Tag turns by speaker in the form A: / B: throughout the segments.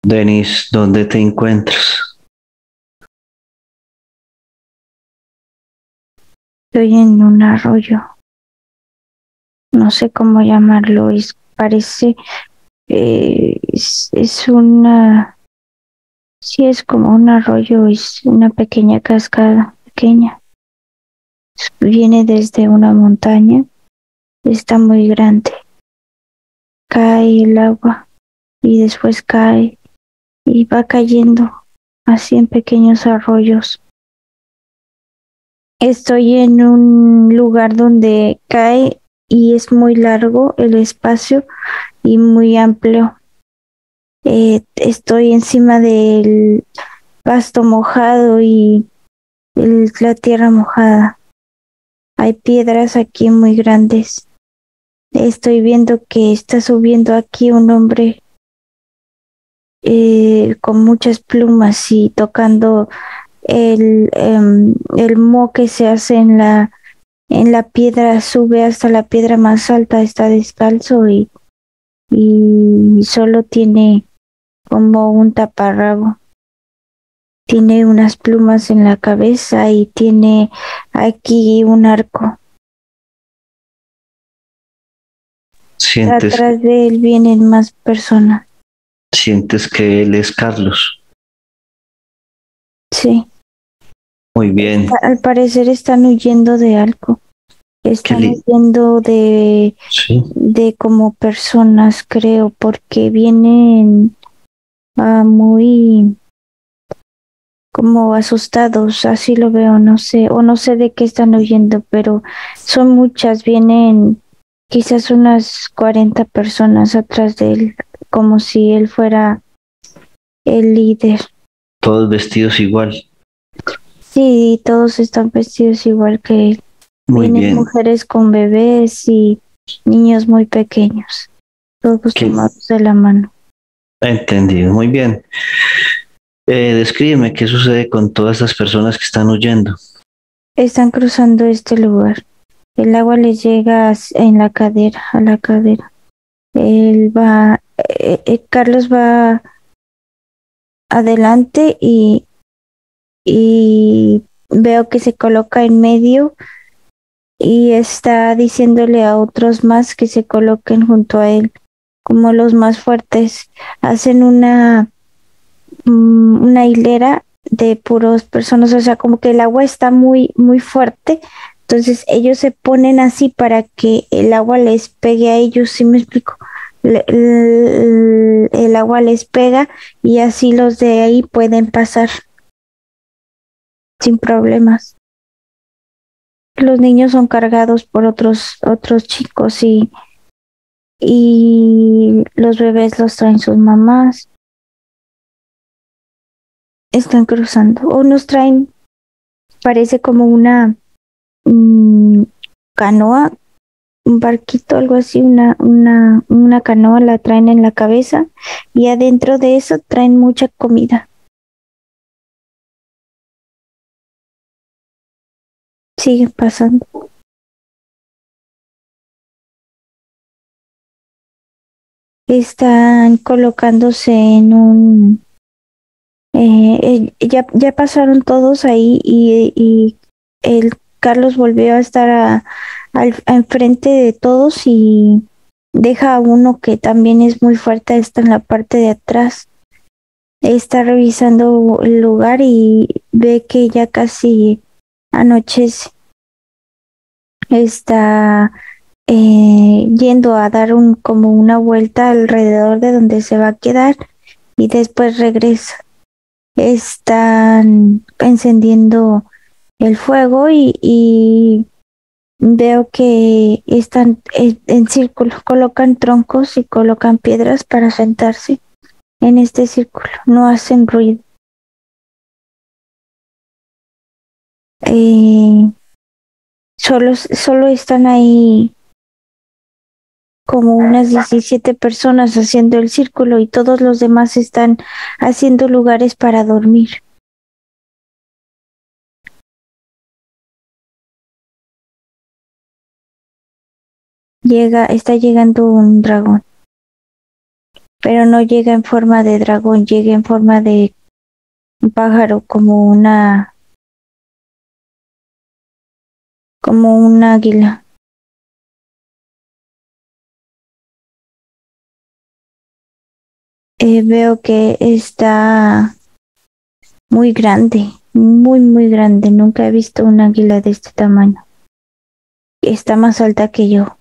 A: Denis, ¿dónde te encuentras?
B: Estoy en un arroyo, no sé cómo llamarlo, parece, es una, sí es como un arroyo, es una pequeña cascada, pequeña. Viene desde una montaña, está muy grande. Cae el agua y después cae y va cayendo así en pequeños arroyos. Estoy en un lugar donde cae y es muy largo el espacio y muy amplio. Estoy encima del pasto mojado y la tierra mojada. Hay piedras aquí muy grandes. Estoy viendo que está subiendo aquí un hombre con muchas plumas y tocando el moho que se hace en la piedra, sube hasta la piedra más alta, está descalzo y solo tiene como un taparrabo. Tiene unas plumas en la cabeza y tiene aquí un arco.
A: ¿Sientes,
B: Atrás de él vienen más personas.
A: sientes que él es Carlos?
B: Sí,
A: Muy bien.
B: al parecer están huyendo de algo.
A: ¿Qué
B: Están
A: li-
B: huyendo
A: Sí.
B: de como personas, creo, porque vienen muy como asustados, así lo veo, no sé, o no sé de qué están huyendo, pero son muchas, vienen quizás unas 40 personas atrás de él, como si él fuera el líder.
A: Todos vestidos igual.
B: Sí, todos están vestidos igual que él.
A: Muy
B: Vienen
A: bien.
B: mujeres con bebés y niños muy pequeños, todos
A: ¿Qué?
B: tomados de la mano.
A: Entendido. Muy bien. Descríbeme qué sucede con todas estas personas que están huyendo.
B: Están cruzando este lugar. El agua les llega en la cadera, a la cadera. Carlos va adelante y veo que se coloca en medio y está diciéndole a otros más que se coloquen junto a él, como los más fuertes. Hacen una hilera de puros personas, o sea, como que el agua está muy, muy fuerte. Entonces ellos se ponen así para que el agua les pegue a ellos, ¿sí me explico? El agua les pega y así los de ahí pueden pasar sin problemas. Los niños son cargados por otros chicos y los bebés los traen sus mamás. Están cruzando o nos traen, parece como mm, canoa, un barquito, algo así, una canoa la traen en la cabeza y adentro de eso traen mucha comida. Siguen pasando. Están colocándose en ya pasaron todos ahí y el Carlos volvió a estar enfrente de todos y deja a uno que también es muy fuerte, está en la parte de atrás. Está revisando el lugar y ve que ya casi anochece. Está yendo a dar como una vuelta alrededor de donde se va a quedar y después regresa. Están encendiendo el fuego y veo que están en círculo, colocan troncos y colocan piedras para sentarse en este círculo, no hacen ruido. Eh, solo están ahí como unas 17 personas haciendo el círculo y todos los demás están haciendo lugares para dormir. Está llegando un dragón. pero no llega en forma de dragón, llega en forma de un pájaro, como un águila. Veo que está muy grande, muy, muy grande. Nunca he visto un águila de este tamaño. Está más alta que yo.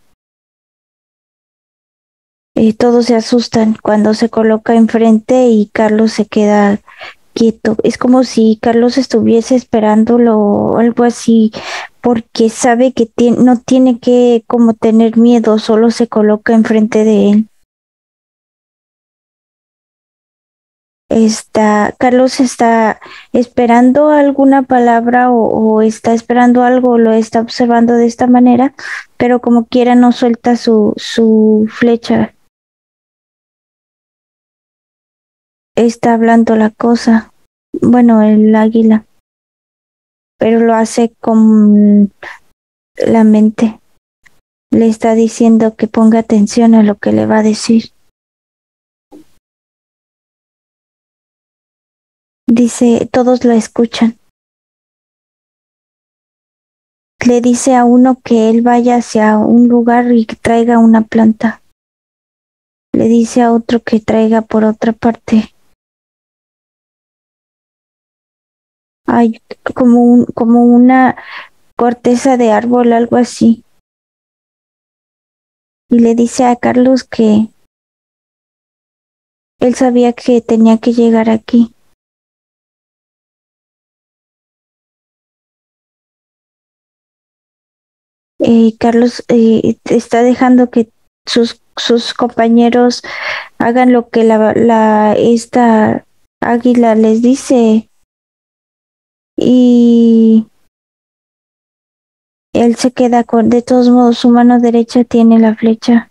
B: Todos se asustan cuando se coloca enfrente y Carlos se queda quieto. Es como si Carlos estuviese esperándolo o algo así, porque sabe que no tiene que como tener miedo, solo se coloca enfrente de él. Carlos está esperando alguna palabra o está esperando algo, o lo está observando de esta manera, pero como quiera no suelta su flecha. Está hablando la cosa, bueno, el águila, pero lo hace con la mente. Le está diciendo que ponga atención a lo que le va a decir. Dice, todos la escuchan. Le dice a uno que él vaya hacia un lugar y que traiga una planta. Le dice a otro que traiga por otra parte. Hay como una corteza de árbol, algo así. Y le dice a Carlos que él sabía que tenía que llegar aquí. Carlos está dejando que sus compañeros hagan lo que esta águila les dice, y él se queda de todos modos, su mano derecha tiene la flecha.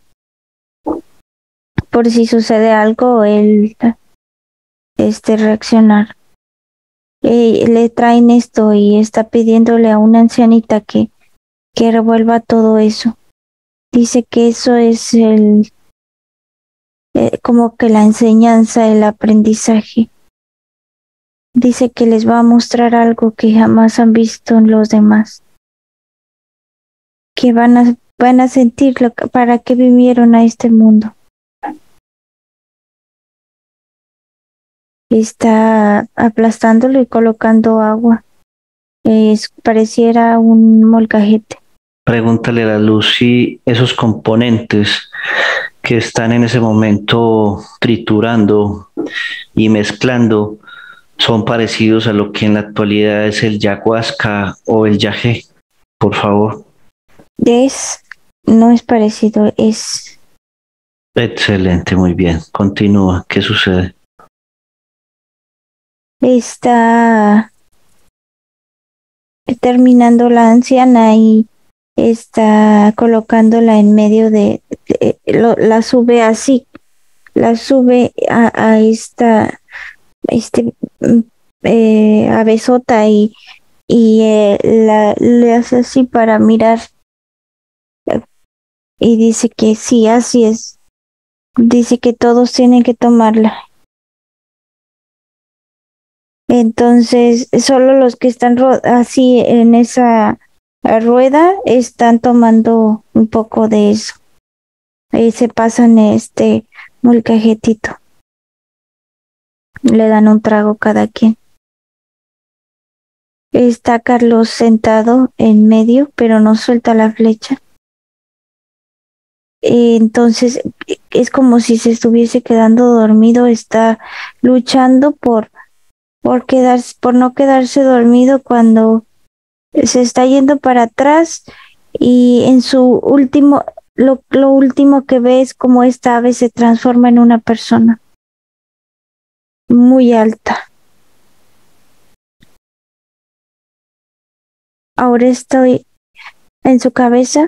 B: Por si sucede algo, él reaccionar. Le traen esto y está pidiéndole a una ancianita que revuelva todo eso. Dice que eso es como que la enseñanza, el aprendizaje. Dice que les va a mostrar algo que jamás han visto en los demás. Que van a sentir para qué vinieron a este mundo. Está aplastándolo y colocando agua. Pareciera un molcajete.
A: Pregúntale a la luz si esos componentes que están en ese momento triturando y mezclando son parecidos a lo que en la actualidad es el ayahuasca o el yagé, por favor.
B: No es parecido, es...
A: Excelente, muy bien. Continúa. ¿Qué sucede?
B: Está terminando la anciana y está colocándola en medio la sube así, la sube a esta abesota y le hace así para mirar y dice que sí, así es. Dice que todos tienen que tomarla. Entonces, solo los que están así en esa rueda están tomando un poco de eso. Se pasan molcajetito. Le dan un trago cada quien. Está Carlos sentado en medio, pero no suelta la flecha. Entonces, es como si se estuviese quedando dormido. Está luchando por no quedarse dormido cuando se está yendo para atrás, y en su último, lo último que ve es como esta ave se transforma en una persona muy alta. Ahora estoy en su cabeza,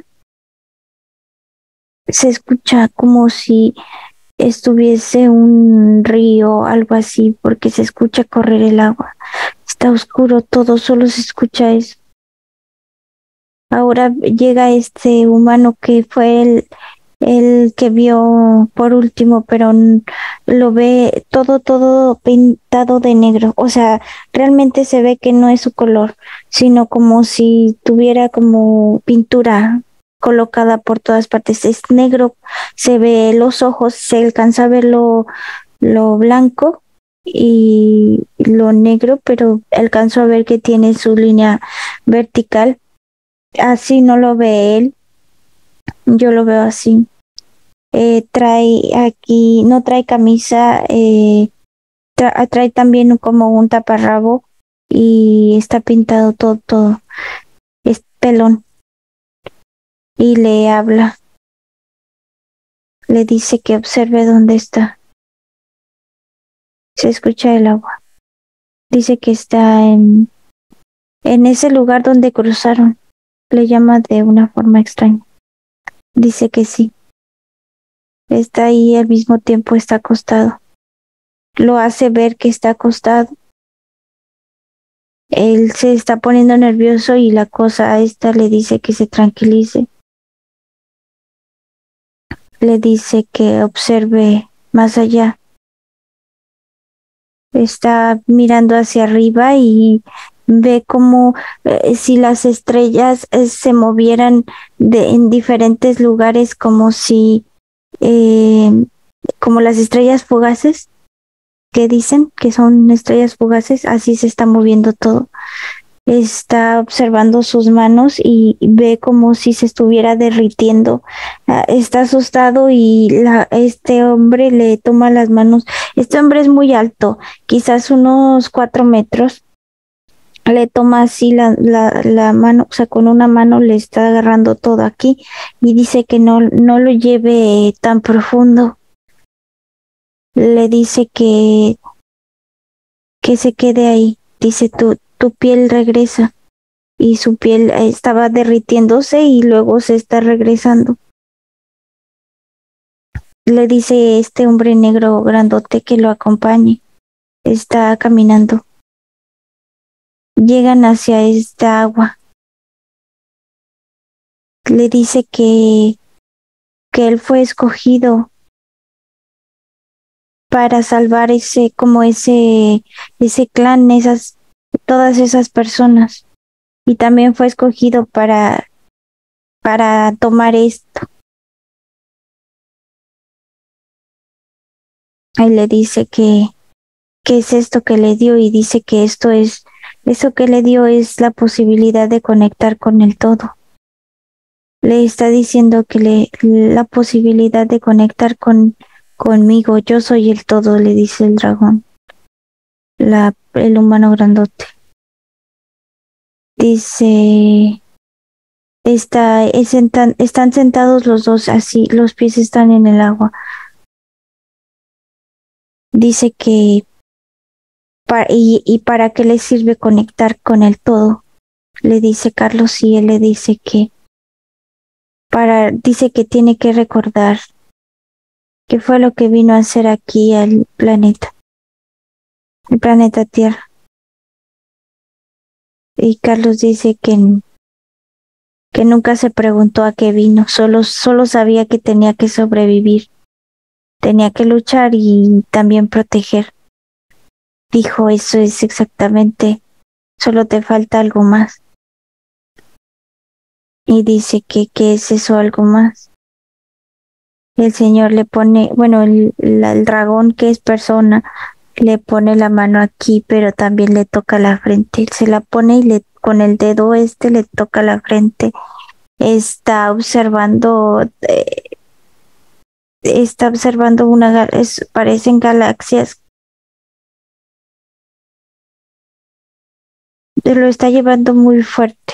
B: se escucha como si estuviese un río, algo así, porque se escucha correr el agua. Está oscuro todo, solo se escucha eso. Ahora llega este humano que fue el que vio por último, pero lo ve todo pintado de negro. O sea, realmente se ve que no es su color, sino como si tuviera como pintura colocada por todas partes. Es negro, se ve los ojos, se alcanza a ver lo blanco y lo negro, pero alcanzo a ver que tiene su línea vertical. Así no lo ve él, yo lo veo así. Trae aquí, no trae camisa, trae también como un taparrabo y está pintado todo, es pelón. Y le habla, le dice que observe dónde está. Se escucha el agua. Dice que está en ese lugar donde cruzaron. Le llama de una forma extraña. Dice que sí. Está ahí y al mismo tiempo está acostado. Lo hace ver que está acostado. Él se está poniendo nervioso y la cosa esta le dice que se tranquilice. Le dice que observe más allá. Está mirando hacia arriba y ve como si las estrellas se movieran en diferentes lugares, como si, como las estrellas fugaces que dicen que son estrellas fugaces, así se está moviendo todo. Está observando sus manos y ve como si se estuviera derritiendo. Está asustado y este hombre le toma las manos. Este hombre es muy alto, quizás unos 4 metros. Le toma así la mano, o sea, con una mano le está agarrando todo aquí y dice que no lo lleve tan profundo. Le dice que se quede ahí. Dice, tu piel regresa. Y su piel estaba derritiéndose y luego se está regresando. Le dice este hombre negro grandote que lo acompañe. Está caminando. Llegan hacia esta agua. Le dice que él fue escogido para salvar ese clan, todas esas personas. Y también fue escogido para tomar esto. Y le dice que es esto que le dio y dice que eso que le dio es la posibilidad de conectar con el todo. Le está diciendo que la posibilidad de conectar conmigo, yo soy el todo, le dice el dragón, el humano grandote. Dice, están sentados los dos así, los pies están en el agua. Dice que y para qué le sirve conectar con el todo, le dice Carlos, y él le dice que dice que tiene que recordar qué fue lo que vino a hacer aquí al planeta, el planeta Tierra. Y Carlos dice que nunca se preguntó a qué vino, solo sabía que tenía que sobrevivir, tenía que luchar y también proteger. Dijo, eso es exactamente, solo te falta algo más. Y dice que ¿qué es eso algo más? El señor le pone, bueno, el dragón, que es persona, le pone la mano aquí, pero también le toca la frente. Él se la pone y con el dedo le toca la frente. Está observando, parecen galaxias. Lo está llevando muy fuerte.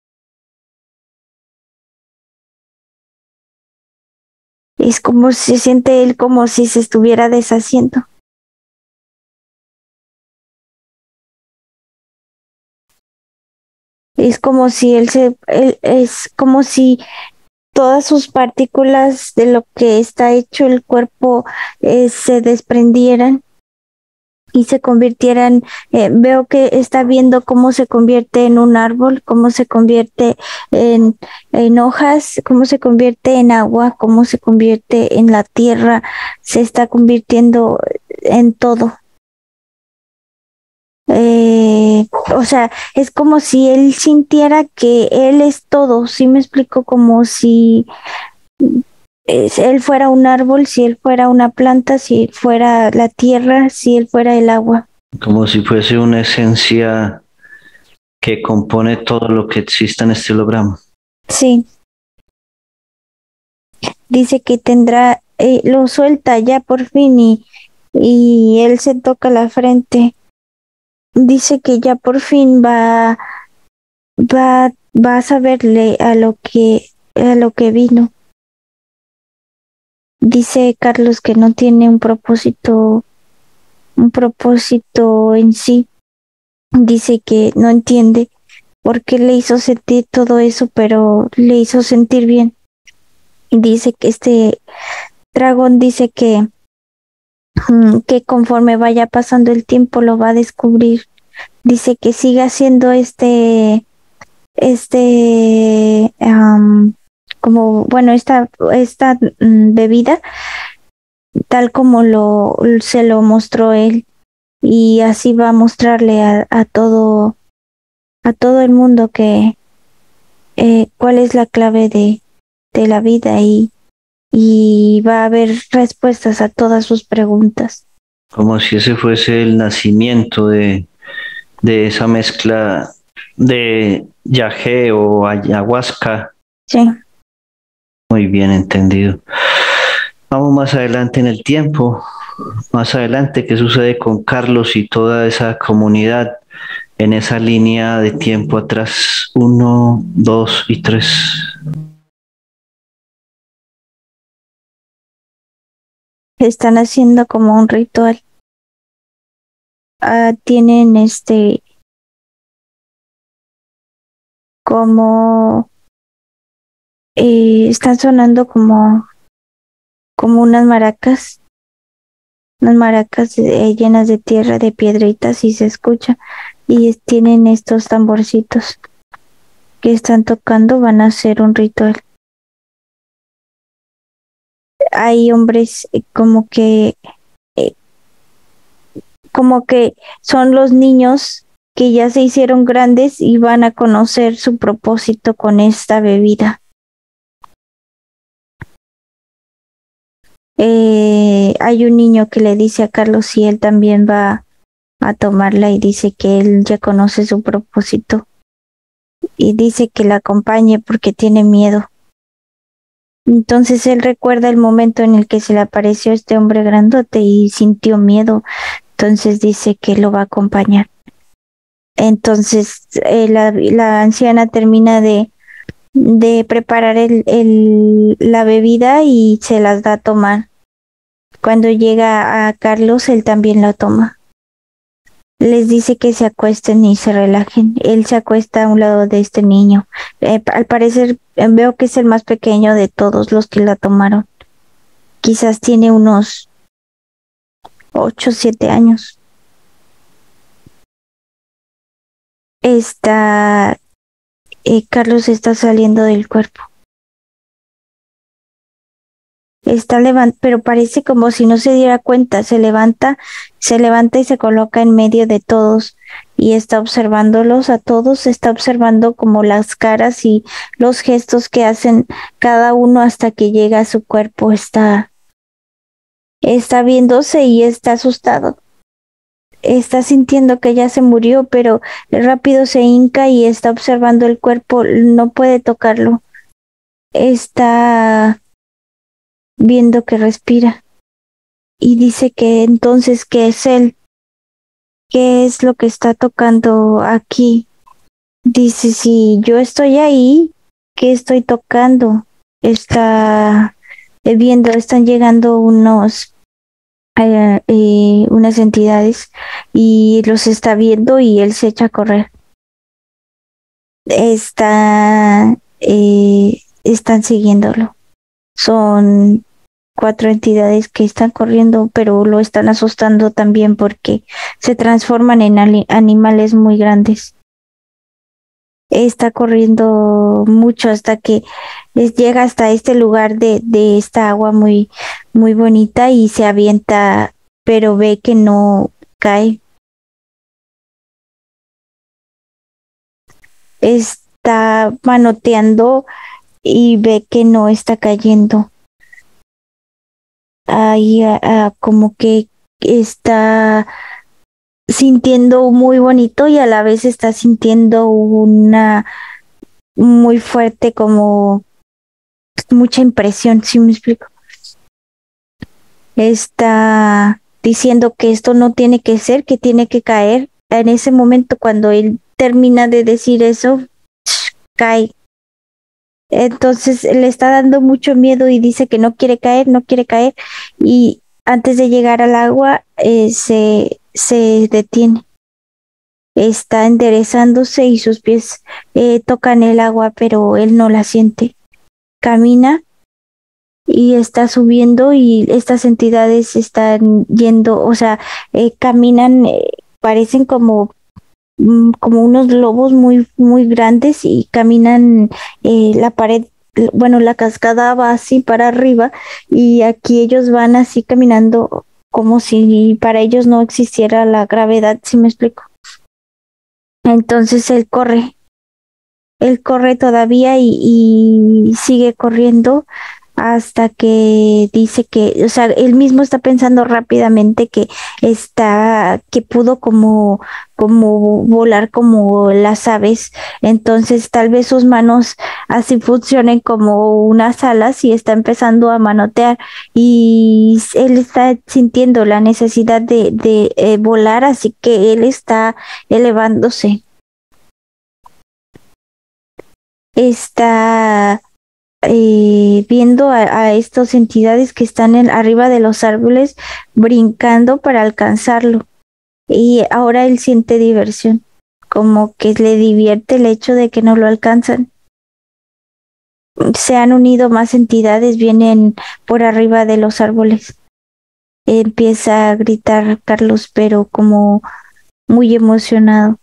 B: Es como se siente él como si se estuviera deshaciendo. Es como si es como si todas sus partículas de lo que está hecho el cuerpo se desprendieran y se convirtieran, veo que está viendo cómo se convierte en un árbol, cómo se convierte en hojas, cómo se convierte en agua, cómo se convierte en la tierra, se está convirtiendo en todo. O sea, es como si él sintiera que él es todo, ¿sí me explico? Como si él fuera un árbol, si él fuera una planta, si él fuera la tierra, si él fuera el agua.
A: Como si fuese una esencia que compone todo lo que exista en este holograma.
B: Sí, dice que tendrá, lo suelta ya por fin y él se toca la frente. Dice que ya por fin va a saberle a lo que vino. Dice Carlos que no tiene un propósito en sí. Dice que no entiende por qué le hizo sentir todo eso, pero le hizo sentir bien. Dice que este dragón dice que conforme vaya pasando el tiempo lo va a descubrir. Dice que siga haciendo como, bueno, esta bebida, tal como se lo mostró él, y así va a mostrarle a todo el mundo que cuál es la clave de la vida y va a haber respuestas a todas sus preguntas.
A: Como si ese fuese el nacimiento de esa mezcla de yagé o ayahuasca.
B: Sí.
A: Muy bien entendido. Vamos más adelante en el tiempo, más adelante, ¿qué sucede con Carlos y toda esa comunidad en esa línea de tiempo atrás? 1, 2 y 3.
B: Están haciendo como un ritual. Tienen como están sonando como unas maracas llenas de tierra, de piedritas, y se escucha, y tienen estos tamborcitos que están tocando, van a hacer un ritual. Hay hombres como que son los niños que ya se hicieron grandes y van a conocer su propósito con esta bebida. Hay un niño que le dice a Carlos si él también va a tomarla y dice que él ya conoce su propósito y dice que la acompañe porque tiene miedo. Entonces él recuerda el momento en el que se le apareció este hombre grandote y sintió miedo. Entonces dice que lo va a acompañar. Entonces la anciana termina de preparar la bebida y se las da a tomar. Cuando llega a Carlos, él también la toma. Les dice que se acuesten y se relajen. Él se acuesta a un lado de este niño. Al parecer veo que es el más pequeño de todos los que la tomaron. Quizás tiene unos 8 o 7 años. Carlos está saliendo del cuerpo. Pero parece como si no se diera cuenta. Se levanta y se coloca en medio de todos y está observándolos a todos, está observando como las caras y los gestos que hacen cada uno hasta que llega a su cuerpo. Está viéndose y está asustado. Está sintiendo que ya se murió, pero rápido se hinca y está observando el cuerpo, no puede tocarlo. Está viendo que respira y dice que entonces que es él, qué es lo que está tocando aquí. Dice, si yo estoy ahí, ¿qué estoy tocando? Está viendo, están llegando unas entidades y los está viendo y él se echa a correr. Están siguiéndolo. Son cuatro entidades que están corriendo, pero lo están asustando también porque se transforman en animales muy grandes. Está corriendo mucho hasta que llega hasta este lugar de esta agua muy, muy bonita y se avienta, pero ve que no cae. Está manoteando y ve que no está cayendo. Ahí como que está sintiendo muy bonito y a la vez está sintiendo una muy fuerte, como mucha impresión, ¿sí me explico? Está diciendo que esto no tiene que ser, que tiene que caer. En ese momento, cuando él termina de decir eso, cae. Entonces le está dando mucho miedo y dice que no quiere caer, no quiere caer. Y antes de llegar al agua, se detiene. Está enderezándose y sus pies tocan el agua, pero él no la siente. Camina y está subiendo y estas entidades están yendo, o sea, caminan, parecen como unos lobos muy, muy grandes y caminan la pared, bueno, la cascada va así para arriba y aquí ellos van así caminando como si para ellos no existiera la gravedad, ¿sí me explico? Entonces él corre todavía y sigue corriendo hasta que dice que, o sea, él mismo está pensando rápidamente que pudo como volar como las aves. Entonces tal vez sus manos así funcionen como unas alas y está empezando a manotear y él está sintiendo la necesidad de volar, así que él está elevándose. Está viendo a estas entidades que están arriba de los árboles brincando para alcanzarlo. Y ahora él siente diversión, como que le divierte el hecho de que no lo alcanzan. Se han unido más entidades, vienen por arriba de los árboles. Empieza a gritar Carlos, pero como muy emocionado.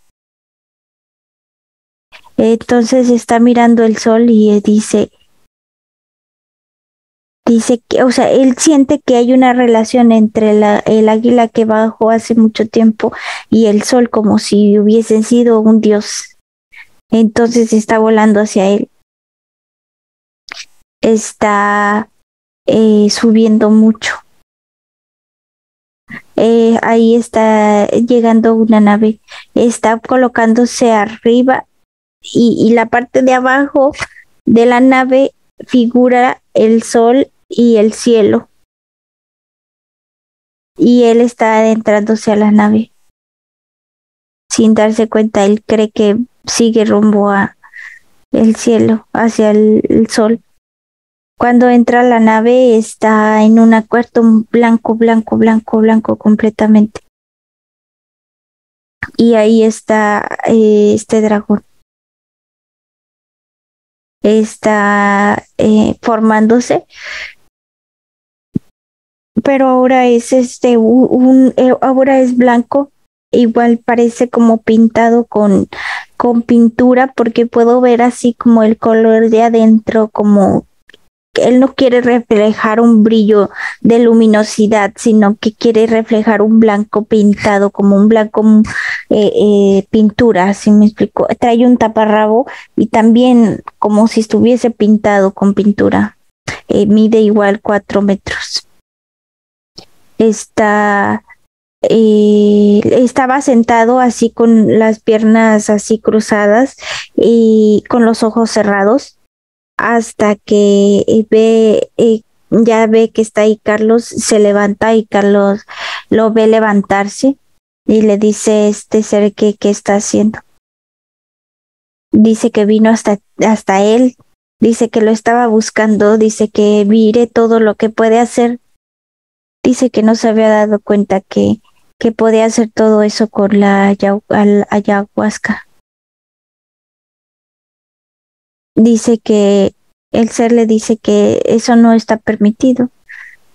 B: Entonces está mirando el sol y dice que, o sea, él siente que hay una relación entre el águila que bajó hace mucho tiempo y el sol, como si hubiesen sido un dios. Entonces está volando hacia él. Está subiendo mucho. Ahí está llegando una nave. Está colocándose arriba y la parte de abajo de la nave figura el sol y el cielo. Y él está adentrándose a la nave. Sin darse cuenta, él cree que sigue rumbo a el cielo, hacia el sol. Cuando entra a la nave está en un cuarto blanco, blanco, blanco, blanco completamente. Y ahí está este dragón. Está formándose, pero ahora es ahora es blanco, igual parece como pintado con pintura, porque puedo ver así como el color de adentro, como que él no quiere reflejar un brillo de luminosidad, sino que quiere reflejar un blanco pintado, como un blanco pintura, así me explico. Trae un taparrabo y también como si estuviese pintado con pintura. Mide igual 4 metros. Está estaba sentado así con las piernas así cruzadas y con los ojos cerrados hasta que ya ve que está ahí Carlos, se levanta y Carlos lo ve levantarse y le dice este ser qué está haciendo. Dice que vino hasta él, dice que lo estaba buscando, dice que mire todo lo que puede hacer. Dice que no se había dado cuenta que podía hacer todo eso con la ayahuasca. Dice que el ser le dice que eso no está permitido,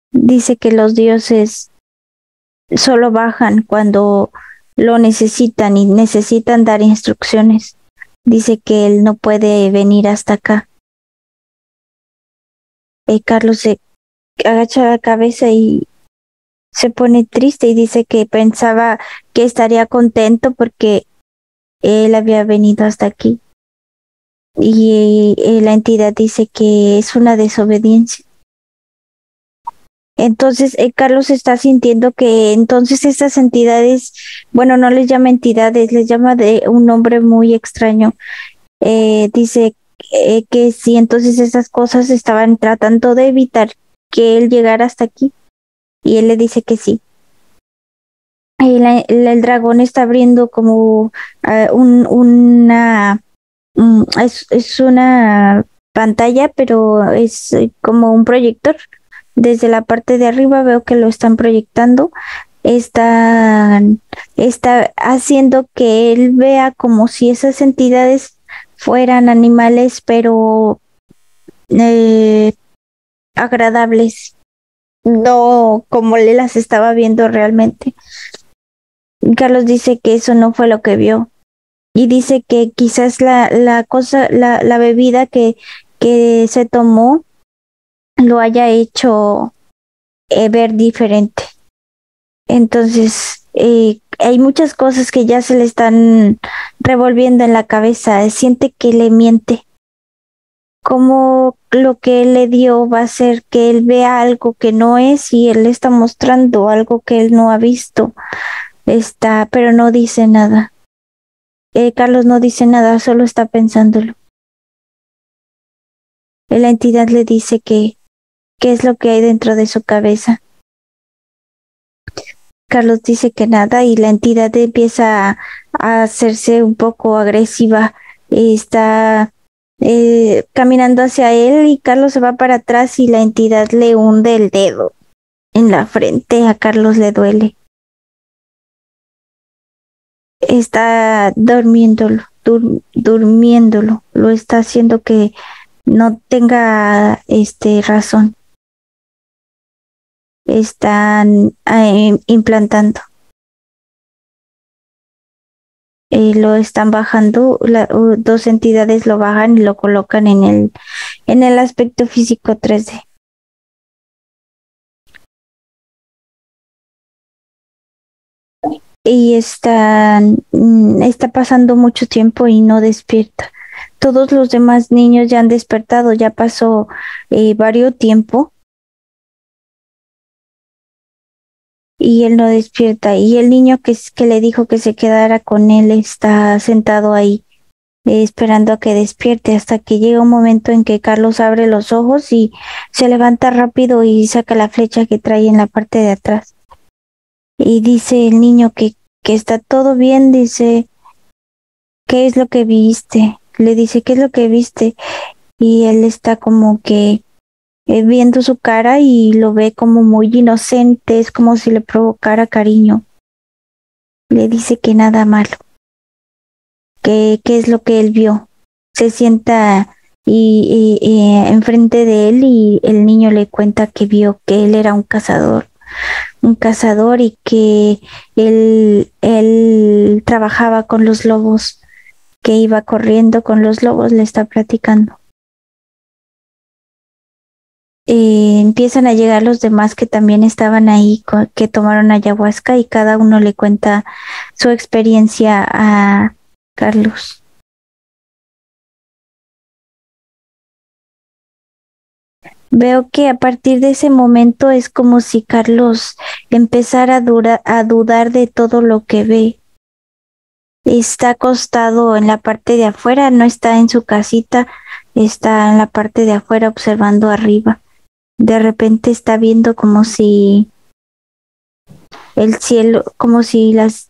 B: Dice que los dioses solo bajan cuando lo necesitan y necesitan dar instrucciones. Dice que él no puede venir hasta acá. Carlos se agacha la cabeza y se pone triste y dice que pensaba que estaría contento porque él había venido hasta aquí. Y la entidad dice que es una desobediencia. Entonces, Carlos está sintiendo que entonces estas entidades, bueno, no les llama entidades, les llama de un nombre muy extraño. Dice que sí, entonces esas cosas estaban tratando de evitar que él llegara hasta aquí. Y él le dice que sí. Y el dragón está abriendo como es una pantalla, pero es como un proyector. Desde la parte de arriba veo que lo están proyectando. Está haciendo que él vea como si esas entidades fueran animales, pero agradables, no como le las estaba viendo realmente. Carlos dice que eso no fue lo que vio y dice que quizás la bebida que se tomó lo haya hecho ver diferente. Entonces, hay muchas cosas que ya se le están revolviendo en la cabeza. Siente que le miente. Como lo que él le dio va a hacer que él vea algo que no es y él le está mostrando algo que él no ha visto. Pero no dice nada. Carlos no dice nada, solo está pensándolo. La entidad le dice que qué es lo que hay dentro de su cabeza. Carlos dice que nada y la entidad empieza a hacerse un poco agresiva. Está caminando hacia él y Carlos se va para atrás y la entidad le hunde el dedo en la frente. A Carlos le duele. Está durmiéndolo, lo está haciendo que no tenga razón. Están implantando. Lo están bajando, dos entidades lo bajan y lo colocan en el aspecto físico 3D. Y está pasando mucho tiempo y no despierta. Todos los demás niños ya han despertado, ya pasó varios tiempo y él no despierta. Y el niño que le dijo que se quedara con él está sentado ahí esperando a que despierte hasta que llega un momento en que Carlos abre los ojos y se levanta rápido y saca la flecha que trae en la parte de atrás. Y dice el niño que está todo bien, dice, ¿qué es lo que viste? Le dice, ¿qué es lo que viste? Y él está como que viendo su cara y lo ve como muy inocente, es como si le provocara cariño. Le dice que nada malo, que qué es lo que él vio. Se sienta y enfrente de él y el niño le cuenta que vio que él era un cazador y que él trabajaba con los lobos, que iba corriendo con los lobos, le está platicando. Empiezan a llegar los demás que también estaban ahí, que tomaron ayahuasca y cada uno le cuenta su experiencia a Carlos. Veo que a partir de ese momento es como si Carlos empezara a dudar de todo lo que ve. Está acostado en la parte de afuera, no está en su casita, está en la parte de afuera observando arriba. De repente está viendo como si el cielo, como si las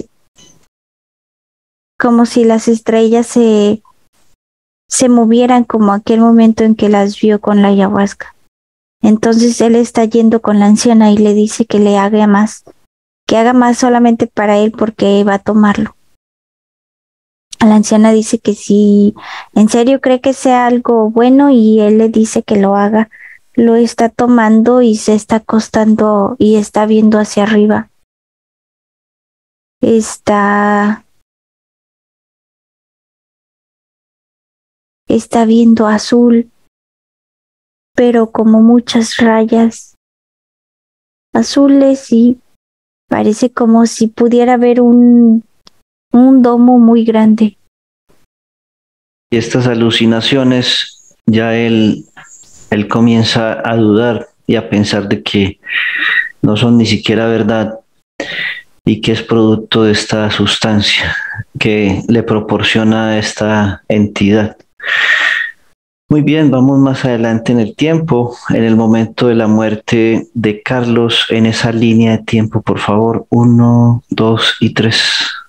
B: estrellas se movieran como aquel momento en que las vio con la ayahuasca. Entonces él está yendo con la anciana y le dice que le haga más, que haga más solamente para él porque va a tomarlo. La anciana dice que si en serio cree que sea algo bueno y él le dice que lo haga lo está tomando y se está acostando y está viendo hacia arriba. Está viendo azul, pero como muchas rayas azules, y parece como si pudiera ver un domo muy grande.
A: Y estas alucinaciones, ya él comienza a dudar y a pensar de que no son ni siquiera verdad y que es producto de esta sustancia que le proporciona esta entidad. Muy bien, vamos más adelante en el tiempo, en el momento de la muerte de Carlos, en esa línea de tiempo, por favor, 1, 2 y 3.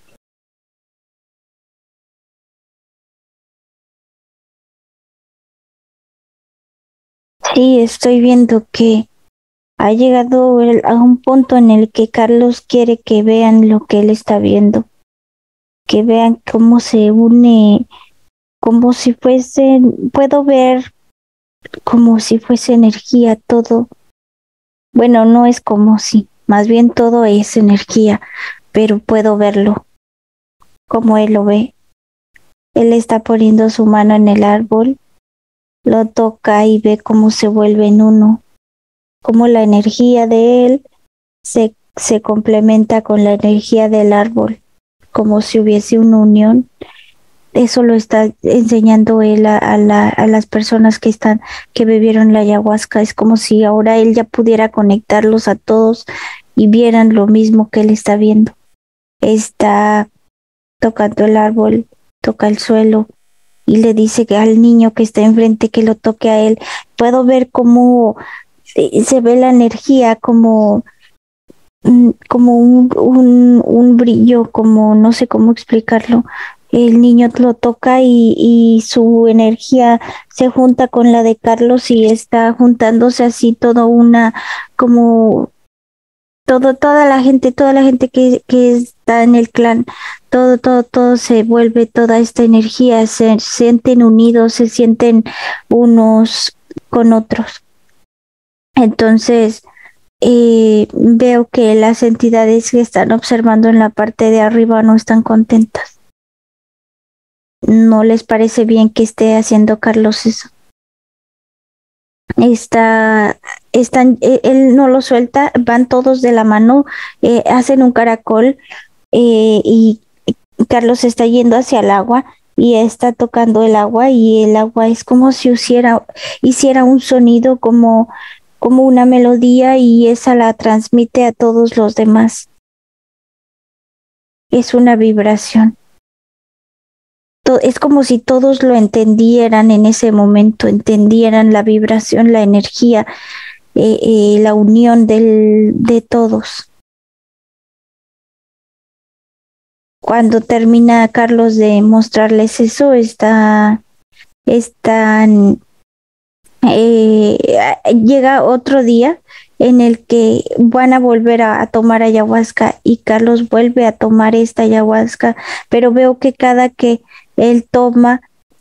B: Sí, estoy viendo que ha llegado a un punto en el que Carlos quiere que vean lo que él está viendo, que vean cómo se une, como si fuesen, puedo ver como si fuese energía todo. Bueno, no es como si, más bien todo es energía, pero puedo verlo como él lo ve. Él está poniendo su mano en el árbol, lo toca y ve cómo se vuelve en uno, cómo la energía de él se complementa con la energía del árbol, como si hubiese una unión. Eso lo está enseñando él a las personas que bebieron la ayahuasca. Es como si ahora él ya pudiera conectarlos a todos y vieran lo mismo que él está viendo. Está tocando el árbol, toca el suelo y le dice que al niño que está enfrente que lo toque a él. Puedo ver cómo se ve la energía como un brillo, como no sé cómo explicarlo. El niño lo toca y su energía se junta con la de Carlos y está juntándose así como toda la gente que está en el clan, todo se vuelve toda esta energía, se sienten unidos, se sienten unos con otros. Entonces, veo que las entidades que están observando en la parte de arriba no están contentas. No les parece bien que esté haciendo Carlos eso. Él no lo suelta, van todos de la mano, hacen un caracol, y Carlos está yendo hacia el agua y está tocando el agua y el agua es como si hiciera un sonido como una melodía y esa la transmite a todos los demás. Es una vibración. Es como si todos lo entendieran en ese momento, entendieran la vibración, la energía, la unión de todos. Cuando termina Carlos de mostrarles eso, llega otro día en el que van a volver a tomar ayahuasca y Carlos vuelve a tomar esta ayahuasca, pero veo que cada que él toma,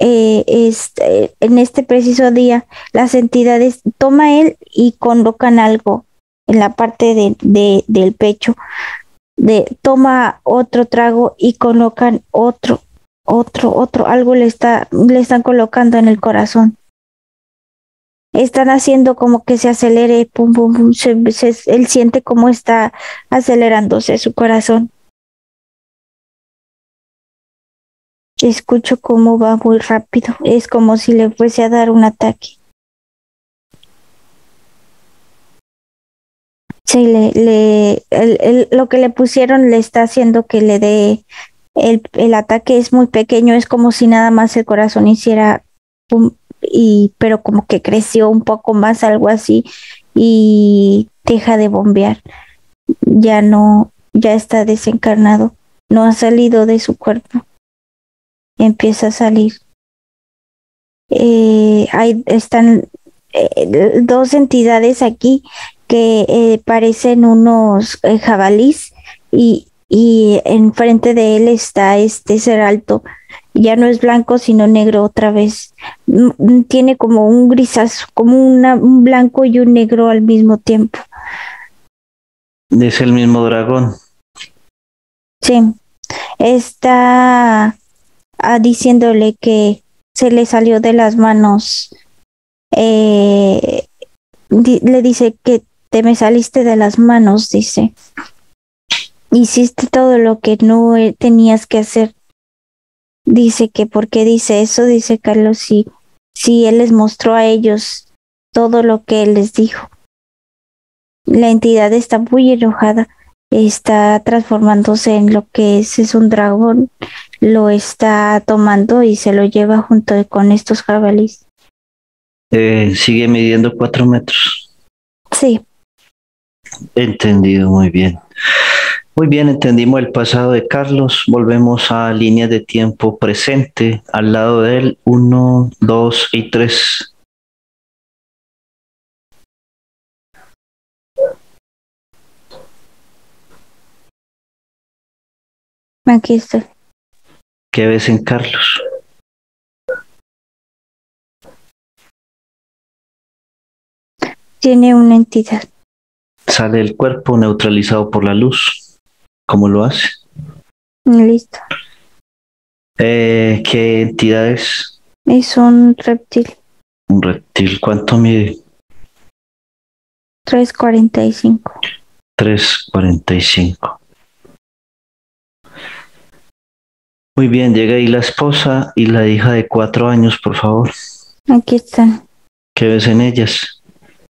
B: en este preciso día, las entidades toma él y colocan algo en la parte del pecho, toma otro trago y colocan otro, algo le están colocando en el corazón. Están haciendo como que se acelere, pum, pum, pum, él siente cómo está acelerándose su corazón. Escucho cómo va muy rápido, es como si le fuese a dar un ataque. Sí, lo que le pusieron le está haciendo que le dé, el ataque es muy pequeño, es como si nada más el corazón hiciera pum, pero como que creció un poco más, algo así, y deja de bombear. Ya está desencarnado, no ha salido de su cuerpo, empieza a salir. Están dos entidades aquí que parecen unos jabalís y enfrente de él está este ser alto Ya no es blanco, sino negro otra vez. Tiene como un grisazo, como un blanco y un negro al mismo tiempo.
A: Es el mismo dragón.
B: Sí, está diciéndole que se le salió de las manos. Le dice que te me saliste de las manos, dice. Hiciste todo lo que no tenías que hacer. Dice que porque dice eso, dice Carlos, si él les mostró a ellos todo lo que él les dijo. La entidad está muy enojada, está transformándose en lo que es un dragón, lo está tomando y se lo lleva junto con estos jabalíes.
A: Sigue midiendo 4 metros.
B: Sí.
A: Entendido, muy bien. Muy bien, entendimos el pasado de Carlos. Volvemos a líneas de tiempo presente. Al lado de él, 1, 2 y 3.
B: Aquí estoy.
A: ¿Qué ves en Carlos?
B: Tiene una entidad.
A: Sale el cuerpo neutralizado por la luz. ¿Cómo lo hace?
B: Listo.
A: ¿Qué entidad es?
B: Es un reptil.
A: Un reptil. ¿Cuánto mide?
B: 3,45.
A: 3,45. Muy bien, llega ahí la esposa y la hija de 4 años, por favor.
B: Aquí están.
A: ¿Qué ves en ellas?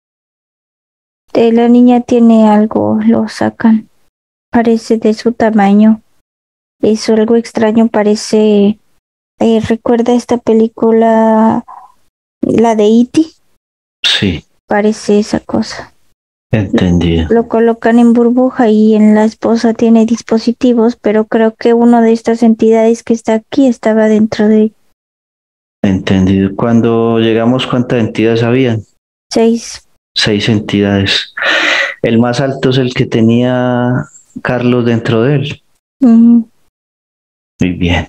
B: La niña tiene algo, lo sacan. Parece de su tamaño. Es algo extraño, parece. ¿Recuerda esta película, la de E.T.?
A: Sí,
B: Parece esa cosa.
A: entendido.
B: Lo colocan en burbuja y en la esposa tiene dispositivos, pero creo que una de estas entidades que está aquí estaba dentro de
A: Entendido. Cuando llegamos, ¿cuántas entidades habían?
B: 6.
A: 6 entidades. El más alto es el que tenía Carlos dentro de él.
B: Ujú.
A: Muy bien.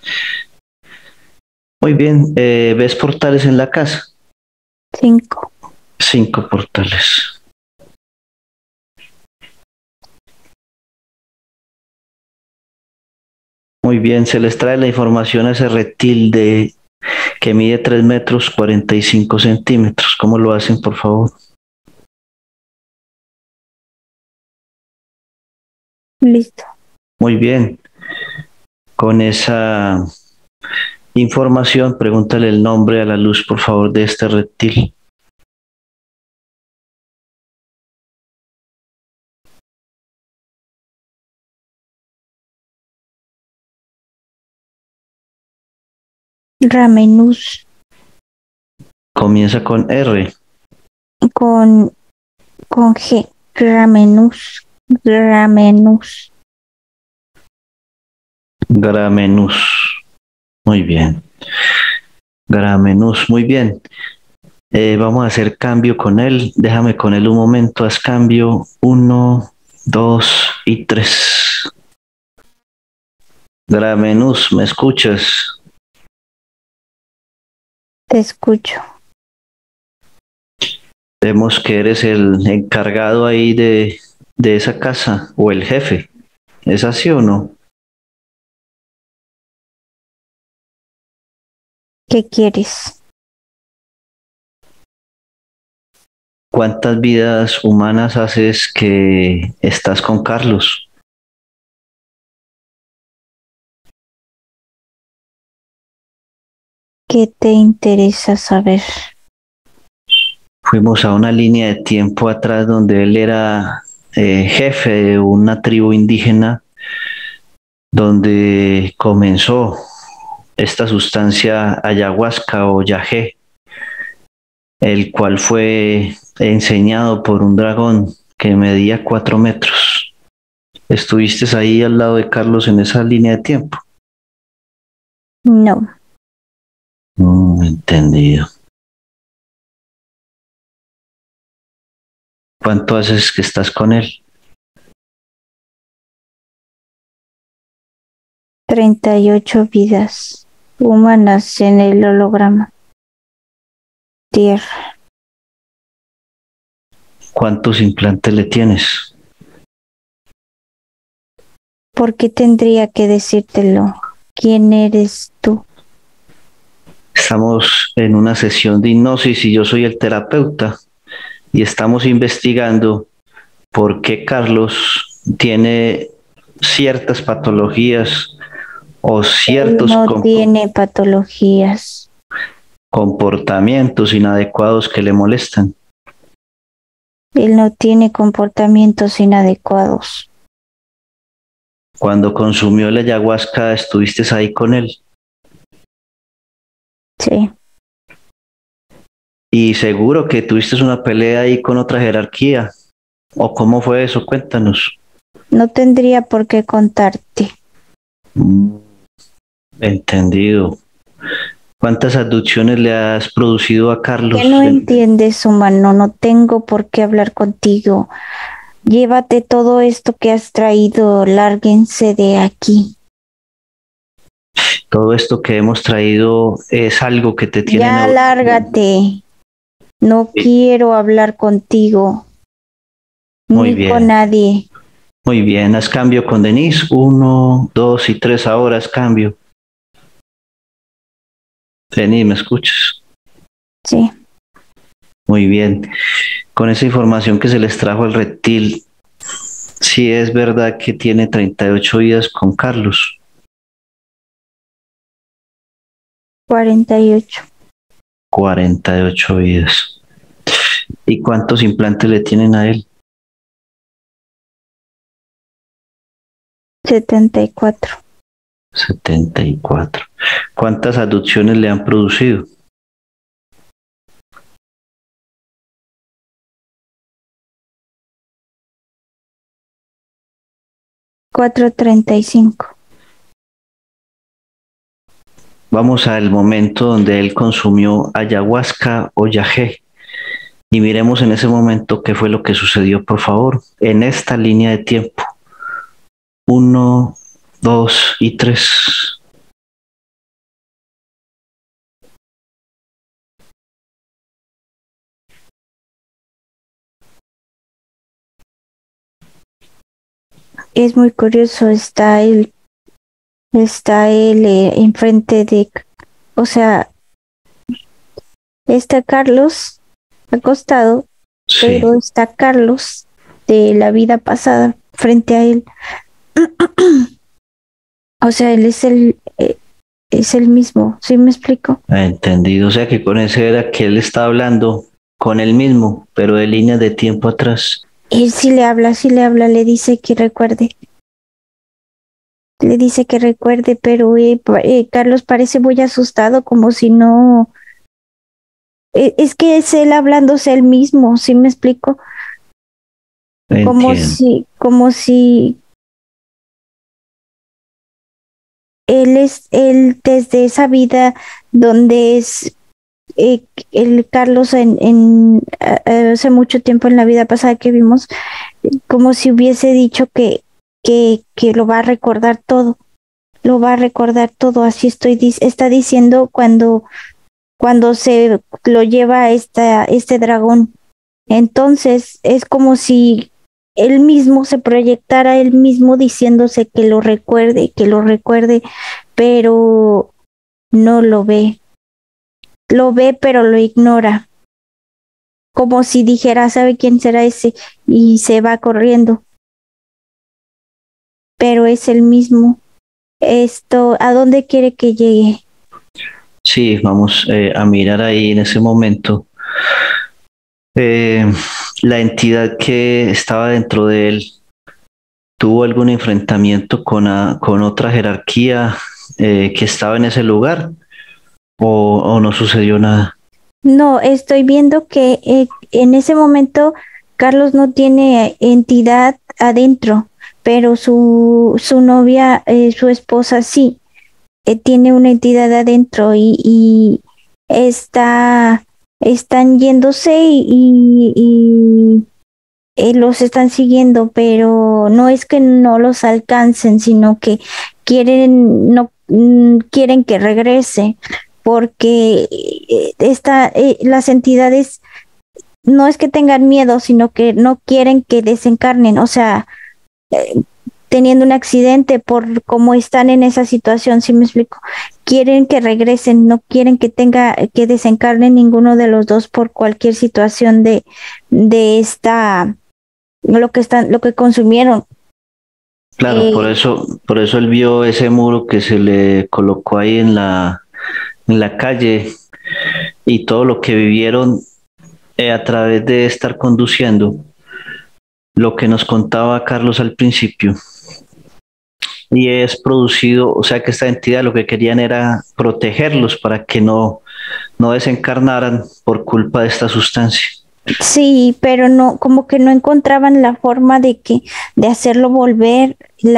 A: Muy bien. ¿Ves portales en la casa?
B: 5.
A: 5 portales. Muy bien. Se les trae la información a ese reptil que mide 3 metros 45 centímetros. ¿Cómo lo hacen, por favor?
B: Listo.
A: Muy bien. Con esa información, pregúntale el nombre a la luz, por favor, de este reptil.
B: Ramenus
A: Comienza con R.
B: con, con G. Ramenus. Ramenus.
A: Gramenus. Muy bien. Gramenus, muy bien. Vamos a hacer cambio con él. Déjame con él un momento. Haz cambio. 1, 2 y 3. Gramenus, ¿me escuchas?
B: Te escucho.
A: Vemos que eres el encargado ahí de esa casa o el jefe. ¿Es así o no?
B: ¿Qué quieres?
A: ¿Cuántas vidas humanas haces que estás con Carlos?
B: ¿Qué te interesa saber?
A: Fuimos a una línea de tiempo atrás donde él era jefe de una tribu indígena donde comenzó esta sustancia ayahuasca o yagé, el cual fue enseñado por un dragón que medía 4 metros. ¿Estuviste ahí al lado de Carlos en esa línea de tiempo?
B: No.
A: Entendido. ¿Cuánto haces que estás con él?
B: 38 vidas. humanas en el holograma. Tierra.
A: ¿Cuántos implantes le tienes?
B: ¿Por qué tendría que decírtelo? ¿Quién eres tú?
A: Estamos en una sesión de hipnosis y yo soy el terapeuta y estamos investigando por qué Carlos tiene ciertas patologías o
B: Él
A: ciertos
B: no tiene patologías.
A: comportamientos inadecuados que le molestan.
B: Él no tiene comportamientos inadecuados.
A: Cuando consumió la ayahuasca, ¿estuviste ahí con él?
B: Sí.
A: Y seguro que tuviste una pelea ahí con otra jerarquía. ¿O cómo fue eso? Cuéntanos.
B: No tendría por qué contarte.
A: Entendido. ¿Cuántas abducciones le has producido a Carlos?
B: ¿Qué no entiendes, humano? No tengo por qué hablar contigo. Llévate todo esto que has traído, lárguense de aquí.
A: Todo esto que hemos traído es algo que te tiene...
B: Ya lárgate. No quiero hablar contigo.
A: Muy
B: Ni
A: bien.
B: con nadie.
A: Muy bien, haz cambio con Denise. 1, 2 y 3 ahora, haz cambio. Denise, ¿me escuchas?
B: Sí.
A: Muy bien. Con esa información que se les trajo al reptil, sí es verdad que tiene 38 vidas con Carlos.
B: 48.
A: 48 vidas. ¿Y cuántos implantes le tienen a él?
B: 74.
A: 74. ¿Cuántas abducciones le han producido?
B: 435.
A: Vamos al momento donde él consumió ayahuasca o yagé y miremos en ese momento qué fue lo que sucedió, por favor, en esta línea de tiempo. 1, 2 y 3.
B: Es muy curioso, está él enfrente de, o sea, está Carlos acostado,
A: Sí,
B: pero está Carlos de la vida pasada frente a él. O sea, él es el mismo, ¿sí me explico?
A: entendido. O sea que con ese era que él está hablando con él mismo, pero de líneas de tiempo atrás.
B: Él sí le habla, le dice que recuerde. Le dice que recuerde, pero Carlos parece muy asustado, como si no. Es que es él hablándose él mismo, ¿sí me explico?
A: Entiendo.
B: Como si él desde esa vida donde es el Carlos hace mucho tiempo en la vida pasada que vimos, como si hubiese dicho que lo va a recordar todo, lo va a recordar todo, así está diciendo cuando se lo lleva a este dragón. Entonces es como si él mismo se proyectara él mismo diciéndose que lo recuerde, pero no lo ve. Lo ve, pero lo ignora. Como si dijera, ¿sabe quién será ese? Y se va corriendo. Pero es el mismo. ¿A dónde quiere que llegue?
A: Sí, vamos a mirar ahí en ese momento. Eh, la entidad que estaba dentro de él tuvo algún enfrentamiento con otra jerarquía que estaba en ese lugar o no sucedió nada.
B: No, estoy viendo que en ese momento Carlos no tiene entidad adentro, pero su novia, su esposa sí, tiene una entidad adentro y están yéndose y los están siguiendo, pero no es que no los alcancen, sino que quieren, quieren que regrese, porque las entidades no es que tengan miedo, sino que no quieren que desencarnen, o sea, teniendo un accidente por cómo están en esa situación, ¿sí me explico? Quieren que regresen, no quieren que desencarne ninguno de los dos por cualquier situación de lo que consumieron.
A: Claro, por eso él vio ese muro que se le colocó ahí en la calle y todo lo que vivieron a través de estar conduciendo, lo que nos contaba Carlos al principio, y es producido, o sea que esta entidad lo que querían era protegerlos para que no desencarnaran por culpa de esta sustancia.
B: Sí, pero no, como que no encontraban la forma de hacerlo volver,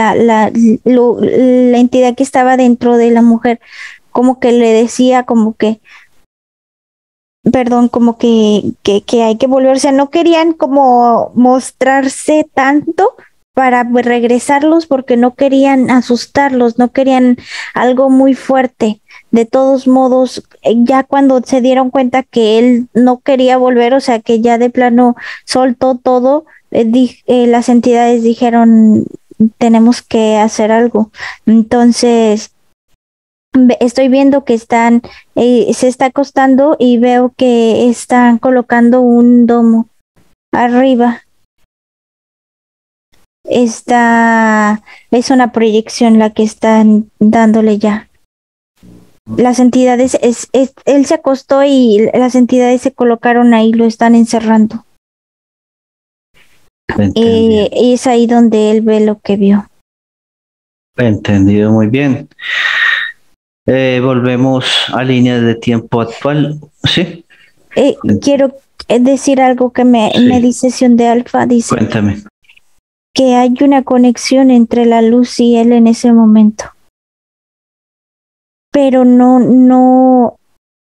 B: la entidad que estaba dentro de la mujer, como que le decía, perdón, que hay que volver, o sea, no querían como mostrarse tanto para regresarlos porque no querían asustarlos, no querían algo muy fuerte. De todos modos, ya cuando se dieron cuenta que él no quería volver, o sea, que ya de plano soltó todo, las entidades dijeron, tenemos que hacer algo. Entonces, estoy viendo que se está acostando y veo que están colocando un domo arriba. Es una proyección la que están dándole ya. Las entidades, él se acostó y las entidades se colocaron ahí, lo están encerrando. Y es ahí donde él ve lo que vio.
A: Entendido, muy bien. Volvemos a líneas de tiempo actual, ¿sí?
B: Quiero decir algo que me dice Sion de Alfa, dice.
A: Cuéntame.
B: Que hay una conexión entre la luz y él en ese momento. Pero no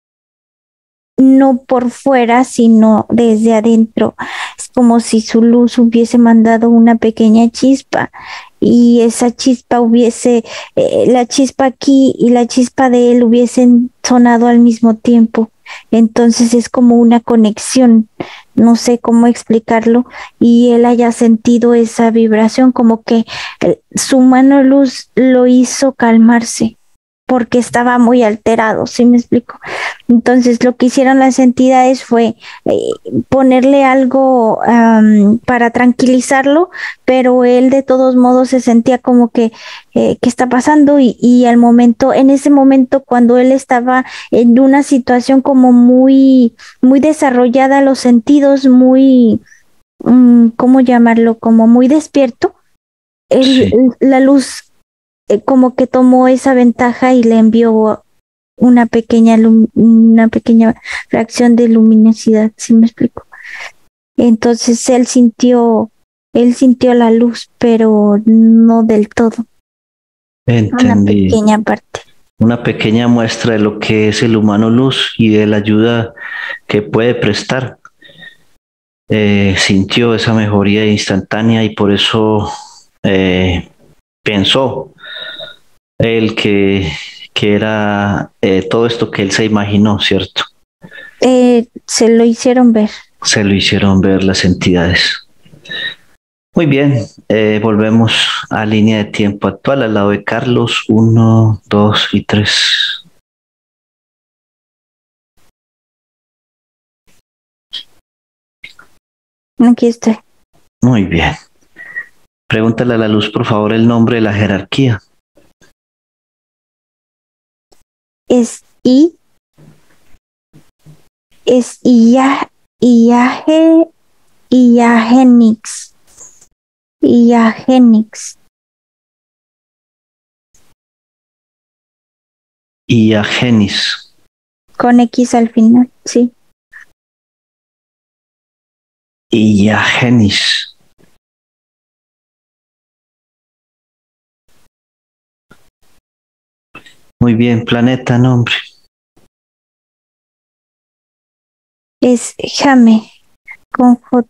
B: por fuera, sino desde adentro. Es como si su luz hubiese mandado una pequeña chispa y esa chispa la chispa aquí y la chispa de él hubiesen sonado al mismo tiempo. Entonces es como una conexión, no sé cómo explicarlo, y él haya sentido esa vibración, como que su mano luz lo hizo calmarse porque estaba muy alterado, ¿sí me explico? Entonces lo que hicieron las entidades fue ponerle algo para tranquilizarlo, pero él de todos modos se sentía como que ¿qué está pasando? Y en ese momento cuando él estaba en una situación como muy desarrollada, los sentidos muy, ¿cómo llamarlo? Como muy despierto, la luz como que tomó esa ventaja y le envió una pequeña fracción de luminosidad, ¿sí me explico? Entonces él sintió la luz, pero no del todo.
A: Entendí.
B: Una pequeña parte.
A: Una pequeña muestra de lo que es el humano luz y de la ayuda que puede prestar. Sintió esa mejoría instantánea y por eso pensó él que era todo esto que él se imaginó, ¿cierto?
B: Se lo hicieron ver.
A: Se lo hicieron ver las entidades. Muy bien, volvemos a línea de tiempo actual al lado de Carlos, 1, 2 y 3.
B: Aquí estoy.
A: Muy bien. Pregúntale a la luz, por favor, el nombre de la jerarquía.
B: Es Iagenix. Iagenix.
A: Iagenis.
B: Con X al final, sí.
A: Iagenis. Muy bien, planeta, nombre.
B: Es Jame, con J.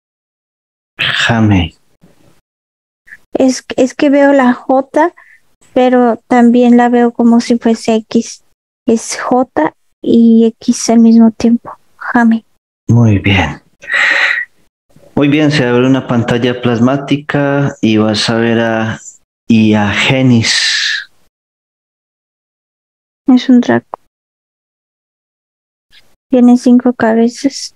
A: Jame.
B: Es que veo la J, pero también la veo como si fuese X. Es J y X al mismo tiempo. Jame.
A: Muy bien. Muy bien, se abre una pantalla plasmática y vas a ver a Iagenis.
B: Es un Draco. Tiene 5 cabezas.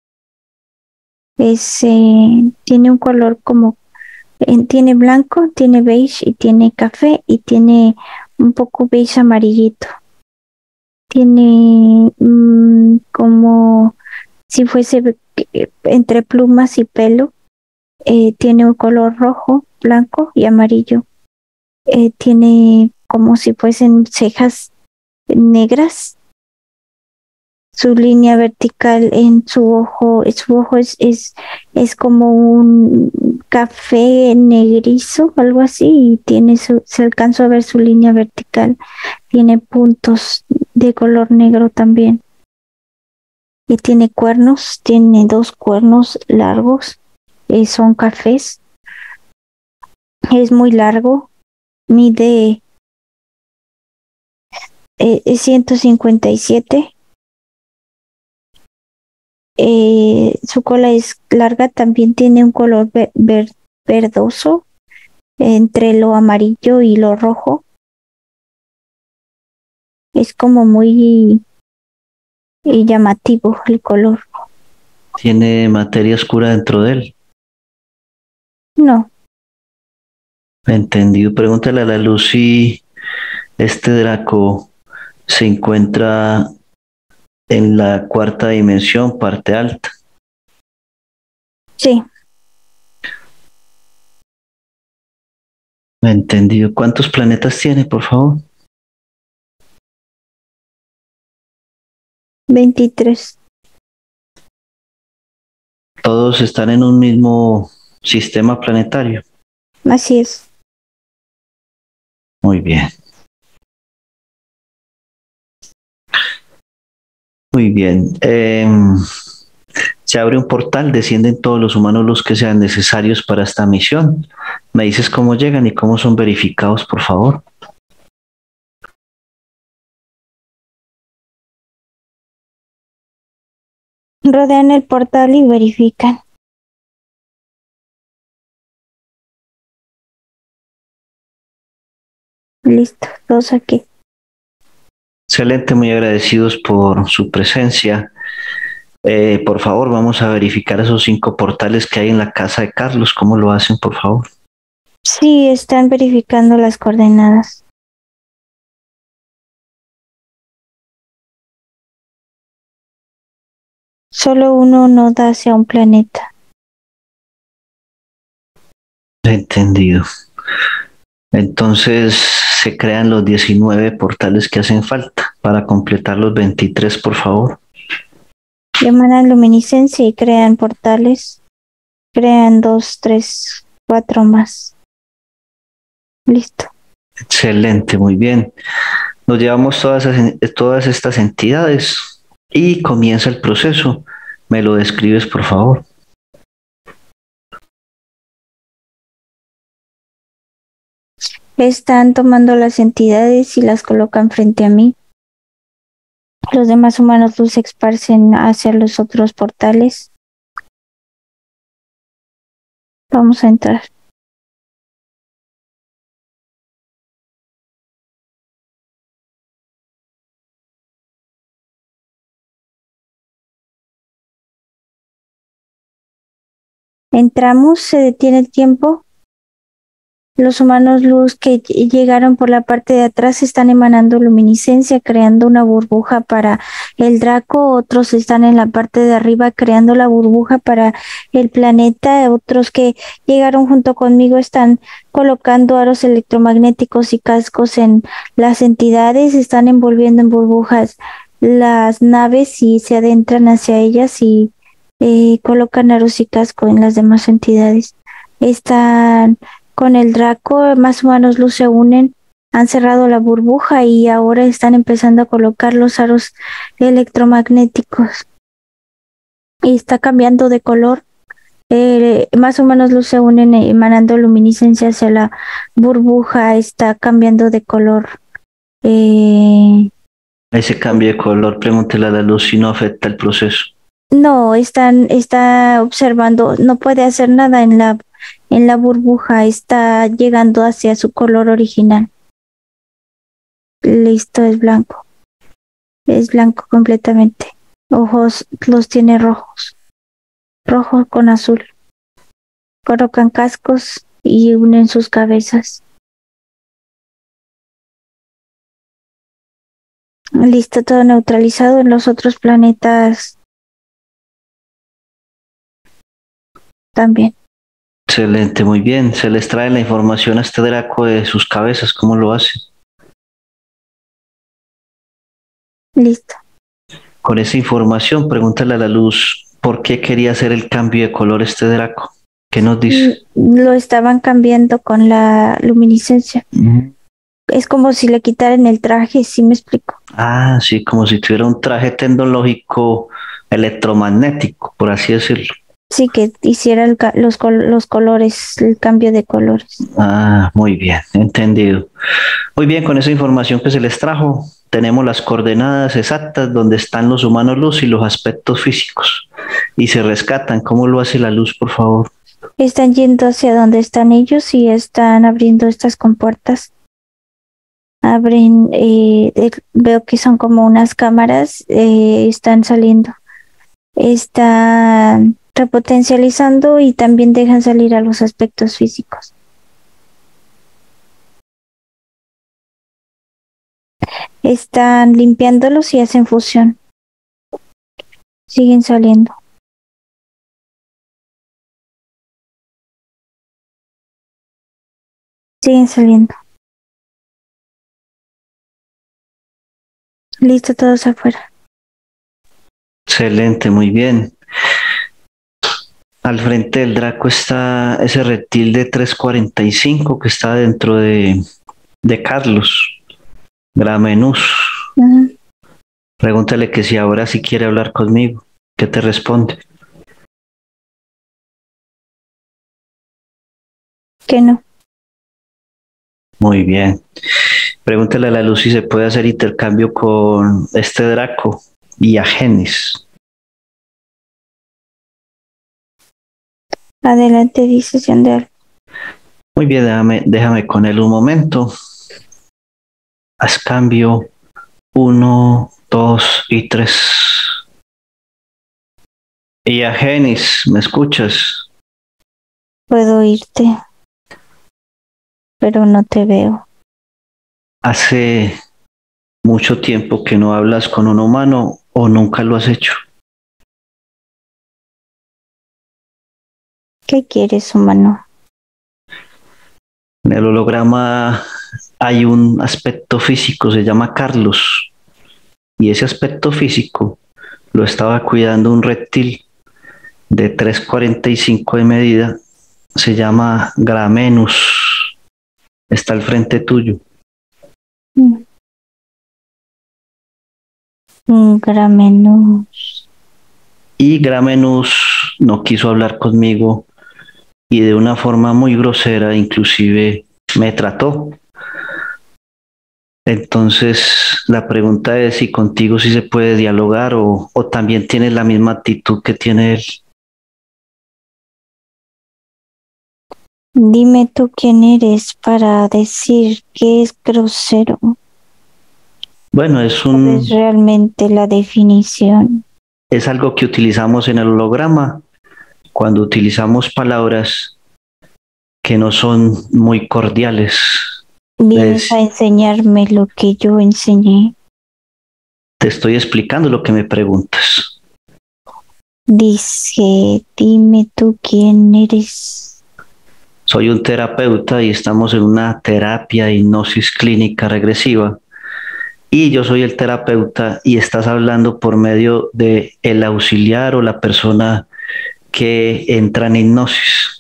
B: Tiene un color como, tiene blanco, tiene beige y tiene café y tiene un poco beige amarillito. Tiene como si fuese entre plumas y pelo. Tiene un color rojo, blanco y amarillo. Tiene como si fuesen cejas negras. Su línea vertical en su ojo es como un café negrizo, algo así, y se alcanza a ver su línea vertical. Tiene puntos de color negro también. Y tiene cuernos, tiene 2 cuernos largos, son cafés. Es muy largo, mide 157. Su cola es larga, también tiene un color verdoso entre lo amarillo y lo rojo. Es como muy llamativo el color.
A: ¿Tiene materia oscura dentro de él?
B: No,
A: Entendido. Pregúntale a la luz si este Draco se encuentra en la cuarta dimensión, parte alta.
B: sí,
A: Entendido. ¿Cuántos planetas tiene, por favor?
B: 23.
A: Todos están en un mismo sistema planetario.
B: Así es.
A: Muy bien. Muy bien. Se abre un portal, descienden todos los humanos los que sean necesarios para esta misión. ¿Me dices cómo llegan y cómo son verificados, por favor?
B: Rodean el portal y verifican. Listo, todos aquí.
A: Excelente, muy agradecidos por su presencia. Por favor, vamos a verificar esos 5 portales que hay en la casa de Carlos. ¿Cómo lo hacen, por favor?
B: Sí, están verificando las coordenadas. Solo uno no da hacia un planeta.
A: Entendido. Entonces se crean los 19 portales que hacen falta para completar los 23, por favor.
B: Emanan luminiscencia y crean portales. Crean 2, 3, 4 más. Listo.
A: Excelente, muy bien. Nos llevamos todas estas entidades y comienza el proceso. ¿Me lo describes, por favor?
B: Están tomando las entidades y las colocan frente a mí. Los demás humanos los esparcen hacia los otros portales. Vamos a entrar. Entramos, se detiene el tiempo. Los humanos luz que llegaron por la parte de atrás están emanando luminiscencia, creando una burbuja para el Draco. Otros están en la parte de arriba creando la burbuja para el planeta. Otros que llegaron junto conmigo están colocando aros electromagnéticos y cascos en las entidades. Están envolviendo en burbujas las naves y se adentran hacia ellas y colocan aros y casco en las demás entidades. Están con el Draco, más humanos luz se unen, han cerrado la burbuja y ahora están empezando a colocar los aros electromagnéticos. Y está cambiando de color Más o menos luz se unen emanando luminiscencia hacia la burbuja, está cambiando de color.
A: Ese cambio de color, pregúntele a la luz si no afecta el proceso.
B: No, está observando, no puede hacer nada en la burbuja, está llegando hacia su color original. Listo, es blanco completamente. Ojos los tiene rojos, rojo con azul. Colocan cascos y unen sus cabezas. Listo, todo neutralizado en los otros planetas también.
A: Excelente, muy bien. Se les trae la información a este Draco de sus cabezas, ¿cómo lo hace?
B: Listo.
A: Con esa información, pregúntale a la luz por qué quería hacer el cambio de color este Draco. ¿Qué nos dice?
B: Lo estaban cambiando con la luminiscencia. Es como si le quitaran el traje, ¿sí me explico?
A: Ah, sí, como si tuviera un traje tecnológico electromagnético, por así decirlo.
B: Sí, que hiciera los colores, el cambio de colores.
A: Ah, muy bien, entendido. Muy bien, con esa información que se les trajo, tenemos las coordenadas exactas donde están los humanos luz y los aspectos físicos. Y se rescatan. ¿Cómo lo hace la luz, por favor?
B: Están yendo hacia donde están ellos y están abriendo estas compuertas. Abren, veo que son como unas cámaras, están saliendo. Están repotencializando y también dejan salir a los aspectos físicos. Están limpiándolos y hacen fusión. Siguen saliendo. Siguen saliendo. Listo, todos afuera.
A: Excelente, muy bien. Al frente del Draco está ese reptil de 345 que está dentro de Carlos, Gramenus.
B: Ujú.
A: Pregúntale que si ahora sí quiere hablar conmigo. ¿Qué te responde?
B: Que no.
A: Muy bien. Pregúntale a la luz si se puede hacer intercambio con este Draco y a Genis.
B: Adelante, dice Yandel.
A: Muy bien, déjame con él un momento. Haz cambio 1, 2 y 3. Y a Genis, ¿me escuchas?
B: Puedo irte, pero no te veo.
A: Hace mucho tiempo que no hablas con un humano o nunca lo has hecho.
B: ¿Qué quieres, humano?
A: En el holograma hay un aspecto físico, se llama Carlos, y ese aspecto físico lo estaba cuidando un reptil de 3,45 de medida, se llama Gramenus, está al frente tuyo.
B: Gramenus.
A: Y Gramenus no quiso hablar conmigo y de una forma muy grosera, inclusive me trató. Entonces, la pregunta es si contigo sí se puede dialogar o también tienes la misma actitud que tiene él.
B: Dime tú quién eres para decir que es grosero.
A: Bueno,
B: Es realmente la definición.
A: es algo que utilizamos en el holograma cuando utilizamos palabras que no son muy cordiales.
B: Vienes a enseñarme lo que yo enseñé.
A: Te estoy explicando lo que me preguntas.
B: Dice, dime tú quién eres.
A: Soy un terapeuta y estamos en una terapia de hipnosis clínica regresiva. Y yo soy el terapeuta y estás hablando por medio de el auxiliar o la persona que entra en hipnosis.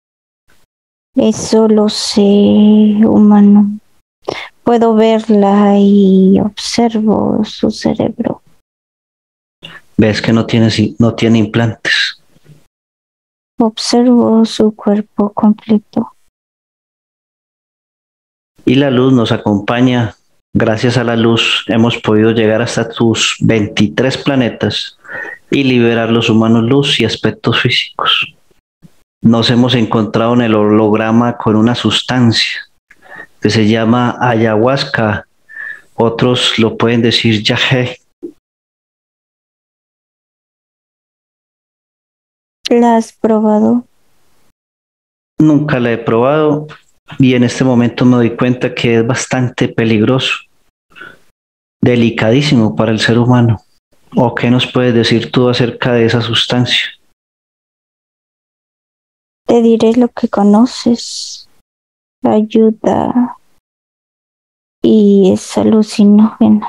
B: Eso lo sé, humano. Puedo verla y observo su cerebro.
A: Ves que no tiene implantes.
B: Observo su cuerpo completo.
A: Y la luz nos acompaña. Gracias a la luz hemos podido llegar hasta tus 23 planetas y liberar los humanos luz y aspectos físicos. Nos hemos encontrado en el holograma con una sustancia que se llama ayahuasca. Otros lo pueden decir yagé.
B: ¿La has probado?
A: Nunca la he probado y en este momento me doy cuenta que es bastante peligroso, delicadísimo para el ser humano. ¿O qué nos puedes decir tú acerca de esa sustancia?
B: Te diré lo que conoces. Ayuda y es alucinógena.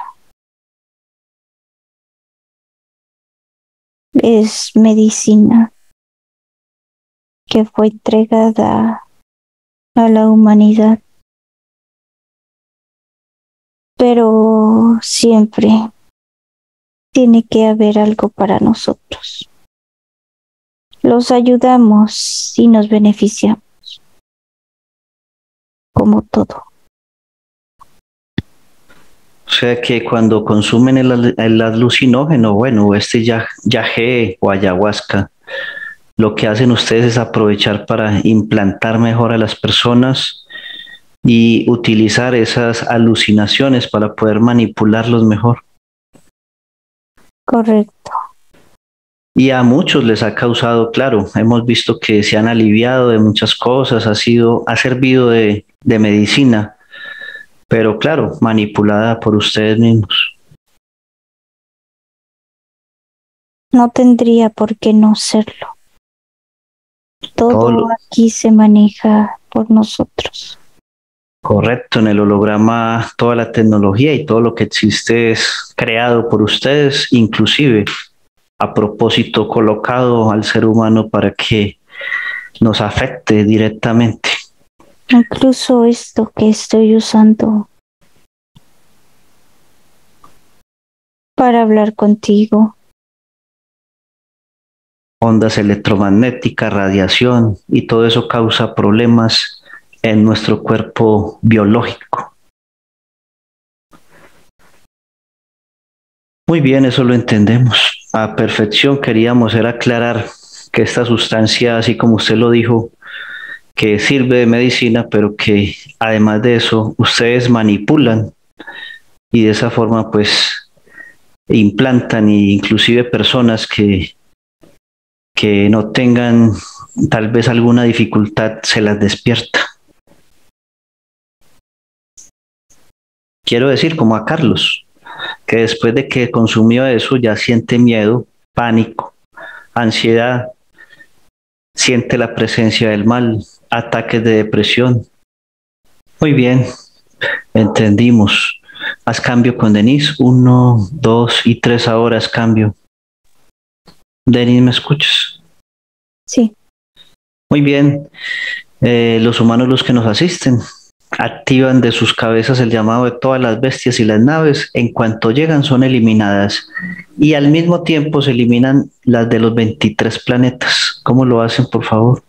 B: Es medicina que fue entregada a la humanidad, pero siempre tiene que haber algo para nosotros. Los ayudamos y nos beneficiamos, como todo.
A: O sea que cuando consumen el alucinógeno, bueno, este yagé o ayahuasca, lo que hacen ustedes es aprovechar para implantar mejor a las personas y utilizar esas alucinaciones para poder manipularlos mejor.
B: Correcto.
A: Y a muchos les ha causado, claro, hemos visto que se han aliviado de muchas cosas, ha servido de medicina, pero claro, manipulada por ustedes mismos.
B: No tendría por qué no serlo.
A: Todo
B: Todo
A: lo
B: aquí se maneja por nosotros.
A: correcto en el holograma, toda la tecnología y todo lo que existe es creado por ustedes, inclusive a propósito colocado al ser humano para que nos afecte directamente.
B: Incluso esto que estoy usando para hablar contigo.
A: Ondas electromagnéticas, radiación y todo eso causa problemas en nuestro cuerpo biológico. Muy bien, eso lo entendemos a perfección. Queríamos era aclarar que esta sustancia, así como usted lo dijo, que sirve de medicina, pero que además de eso ustedes manipulan y de esa forma pues implantan e inclusive personas que no tengan tal vez alguna dificultad se las despierta. Quiero decir, como a Carlos, que después de que consumió eso ya siente miedo, pánico, ansiedad, siente la presencia del mal, ataques de depresión. Muy bien, entendimos. Haz cambio con Denise. 1, 2 y 3 ahora haz cambio. Denise, ¿me escuchas?
B: Sí.
A: Muy bien. Los humanos, los que nos asisten, activan de sus cabezas el llamado de todas las bestias y las naves. En cuanto llegan, son eliminadas. Y al mismo tiempo se eliminan las de los 23 planetas. ¿Cómo lo hacen, por favor?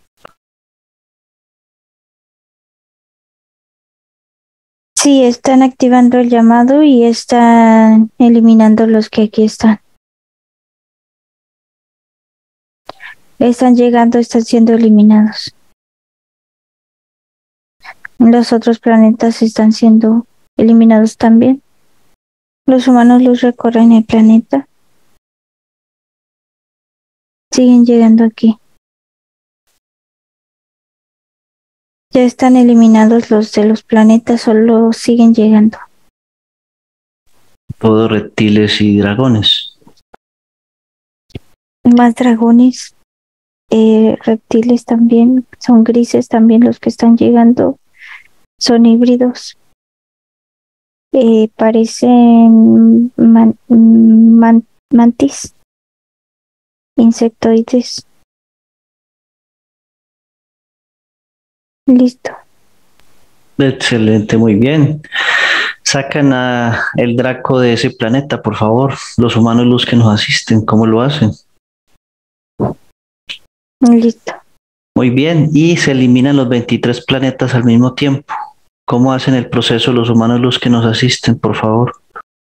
B: Sí, están activando el llamado y están eliminando los que aquí están. Están llegando, están siendo eliminados. Los otros planetas están siendo eliminados también. Los humanos los recorren el planeta. Siguen llegando aquí. Ya están eliminados los de los planetas, solo siguen llegando.
A: Todos reptiles y dragones.
B: Más dragones, reptiles también, son grises también los que están llegando, son híbridos. Parecen mantis, insectoides. Listo.
A: Excelente, muy bien. Sacan a el Draco de ese planeta, por favor. Los humanos, los que nos asisten, ¿cómo lo hacen?
B: Listo.
A: Muy bien, y se eliminan los 23 planetas al mismo tiempo. ¿Cómo hacen el proceso los humanos los que nos asisten, por favor?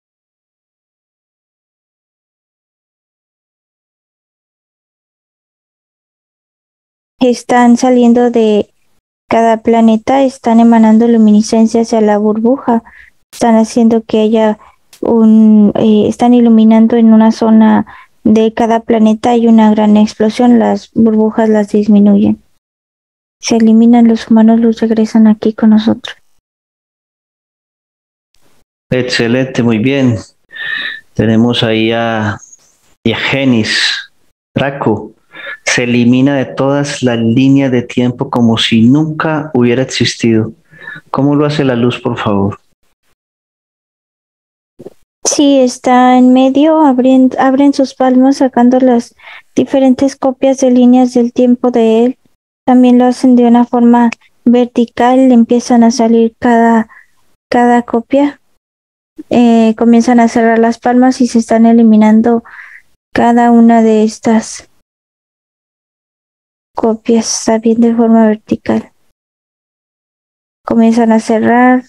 B: Están saliendo de cada planeta, están emanando luminiscencia hacia la burbuja, están haciendo que haya están iluminando en una zona de cada planeta, hay una gran explosión, las burbujas las disminuyen. Se eliminan los humanos, los regresan aquí con nosotros.
A: Excelente, muy bien. Tenemos ahí y a Genis, Draco. Se elimina de todas las líneas de tiempo como si nunca hubiera existido. ¿Cómo lo hace la luz, por favor?
B: Sí, está en medio, abren sus palmas sacando las diferentes copias de líneas del tiempo de él. También lo hacen de una forma vertical, empiezan a salir cada copia. Comienzan a cerrar las palmas y se están eliminando cada una de estas copias, está bien de forma vertical. Comienzan a cerrar.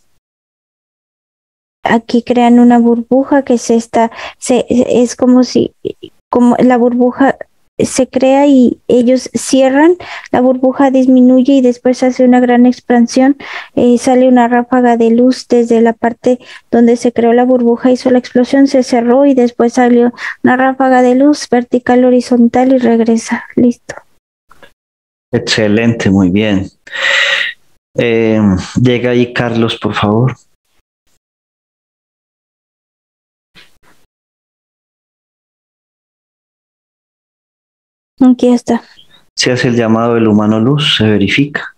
B: Aquí crean una burbuja que es como la burbuja se crea y ellos cierran, la burbuja disminuye y después hace una gran expansión, sale una ráfaga de luz desde la parte donde se creó la burbuja, hizo la explosión, se cerró y después salió una ráfaga de luz vertical, horizontal y regresa. Listo.
A: Excelente, muy bien. Llega ahí Carlos, por favor.
B: Aquí está.
A: Se hace el llamado del humano luz, se verifica.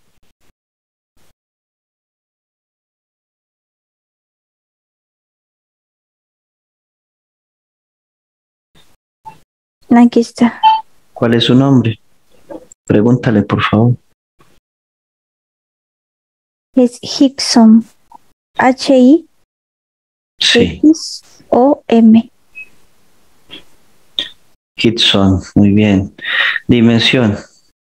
B: Aquí está.
A: ¿Cuál es su nombre? Pregúntale, por favor.
B: Es Hickson.
A: Sí,
B: Hixom.
A: Kitson, muy bien. Dimensión,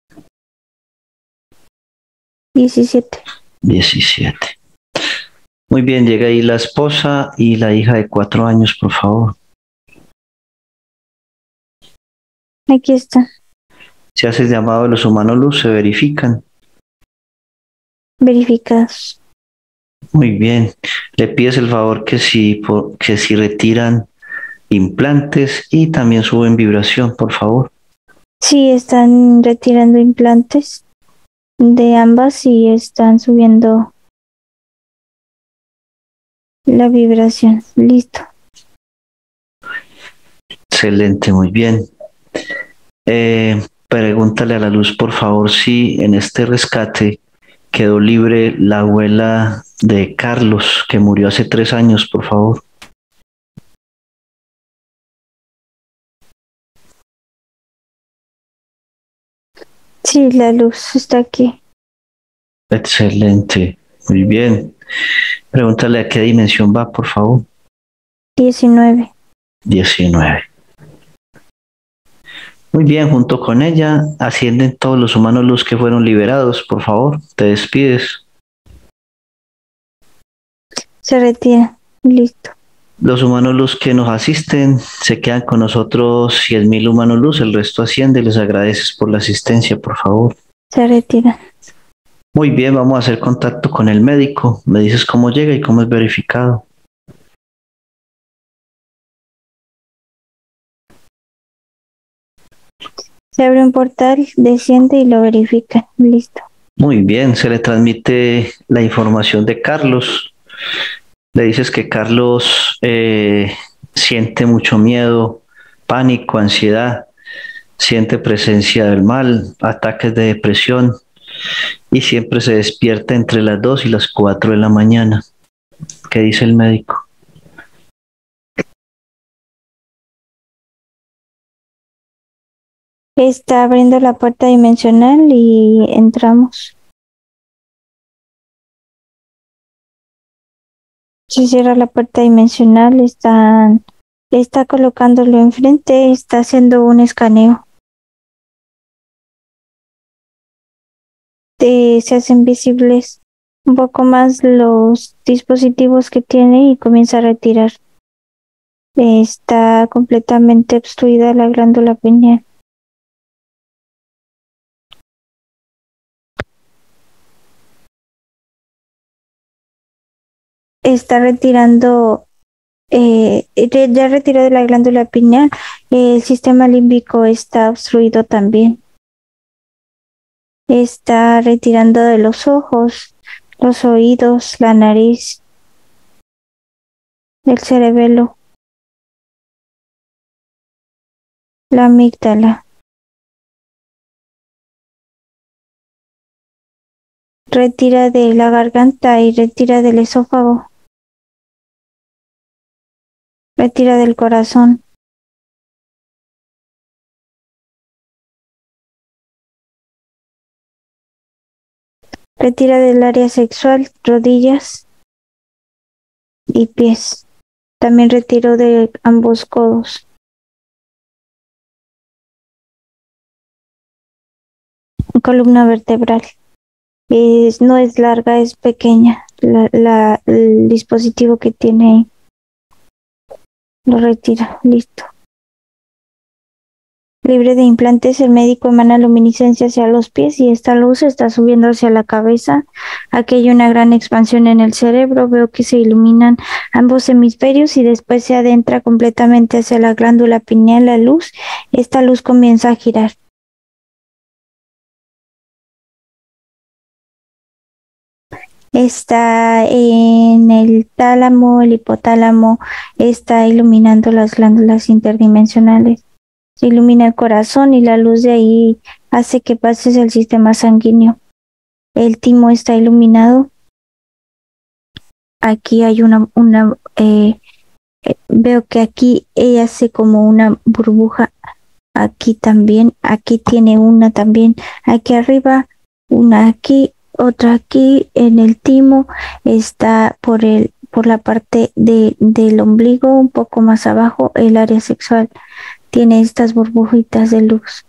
B: 17.
A: 17. Muy bien, llega ahí la esposa y la hija de 4 años, por favor.
B: Aquí está.
A: Se hace el llamado de los humanos luz, se verifican.
B: Verificados.
A: Muy bien. Le pides el favor que si retiran implantes y también suben vibración, por favor.
B: Sí, están retirando implantes de ambas y están subiendo la vibración. Listo.
A: Excelente, muy bien. Pregúntale a la luz, por favor, si en este rescate quedó libre la abuela de Carlos, que murió hace 3 años, por favor.
B: Sí, la luz está aquí.
A: Excelente, muy bien. Pregúntale a qué dimensión va, por favor.
B: 19.
A: 19. Muy bien, junto con ella ascienden todos los humanos luz que fueron liberados, por favor, te despides.
B: Se retira. Listo.
A: Los humanos luz que nos asisten se quedan con nosotros 100.000 humanos luz, el resto asciende, les agradeces por la asistencia, por favor.
B: Se retira.
A: Muy bien, vamos a hacer contacto con el médico, me dices cómo llega y cómo es verificado.
B: Se abre un portal, desciende y lo verifica. Listo.
A: Muy bien, se le transmite la información de Carlos. Le dices que Carlos siente mucho miedo, pánico, ansiedad, siente presencia del mal, ataques de depresión y siempre se despierta entre las 2 y las 4 de la mañana. ¿Qué dice el médico?
B: Está abriendo la puerta dimensional y entramos. Se cierra la puerta dimensional, está colocándolo enfrente, está haciendo un escaneo. se hacen visibles un poco más los dispositivos que tiene y comienza a retirar. Está completamente obstruida la glándula pineal. Está retirando, ya retiró de la glándula pineal, el sistema límbico está obstruido también. Está retirando de los ojos, los oídos, la nariz, el cerebelo, la amígdala. Retira de la garganta y retira del esófago. Retira del corazón. Retira del área sexual, rodillas y pies. También retiró de ambos codos. Columna vertebral. No es larga, es pequeña. El dispositivo que tiene ahí. Lo retira. Listo. Libre de implantes, el médico emana luminiscencia hacia los pies y esta luz está subiendo hacia la cabeza. Aquí hay una gran expansión en el cerebro. Veo que se iluminan ambos hemisferios y después se adentra completamente hacia la glándula pineal la luz. Esta luz comienza a girar. Está en el tálamo, el hipotálamo, está iluminando las glándulas interdimensionales. Se ilumina el corazón y la luz de ahí hace que pases el sistema sanguíneo. El timo está iluminado. Aquí hay veo que aquí ella hace como una burbuja. Aquí también, aquí tiene una también. Aquí arriba, una aquí, otra aquí en el timo. Está por la parte del ombligo, un poco más abajo, el área sexual. Tiene estas burbujitas de luz.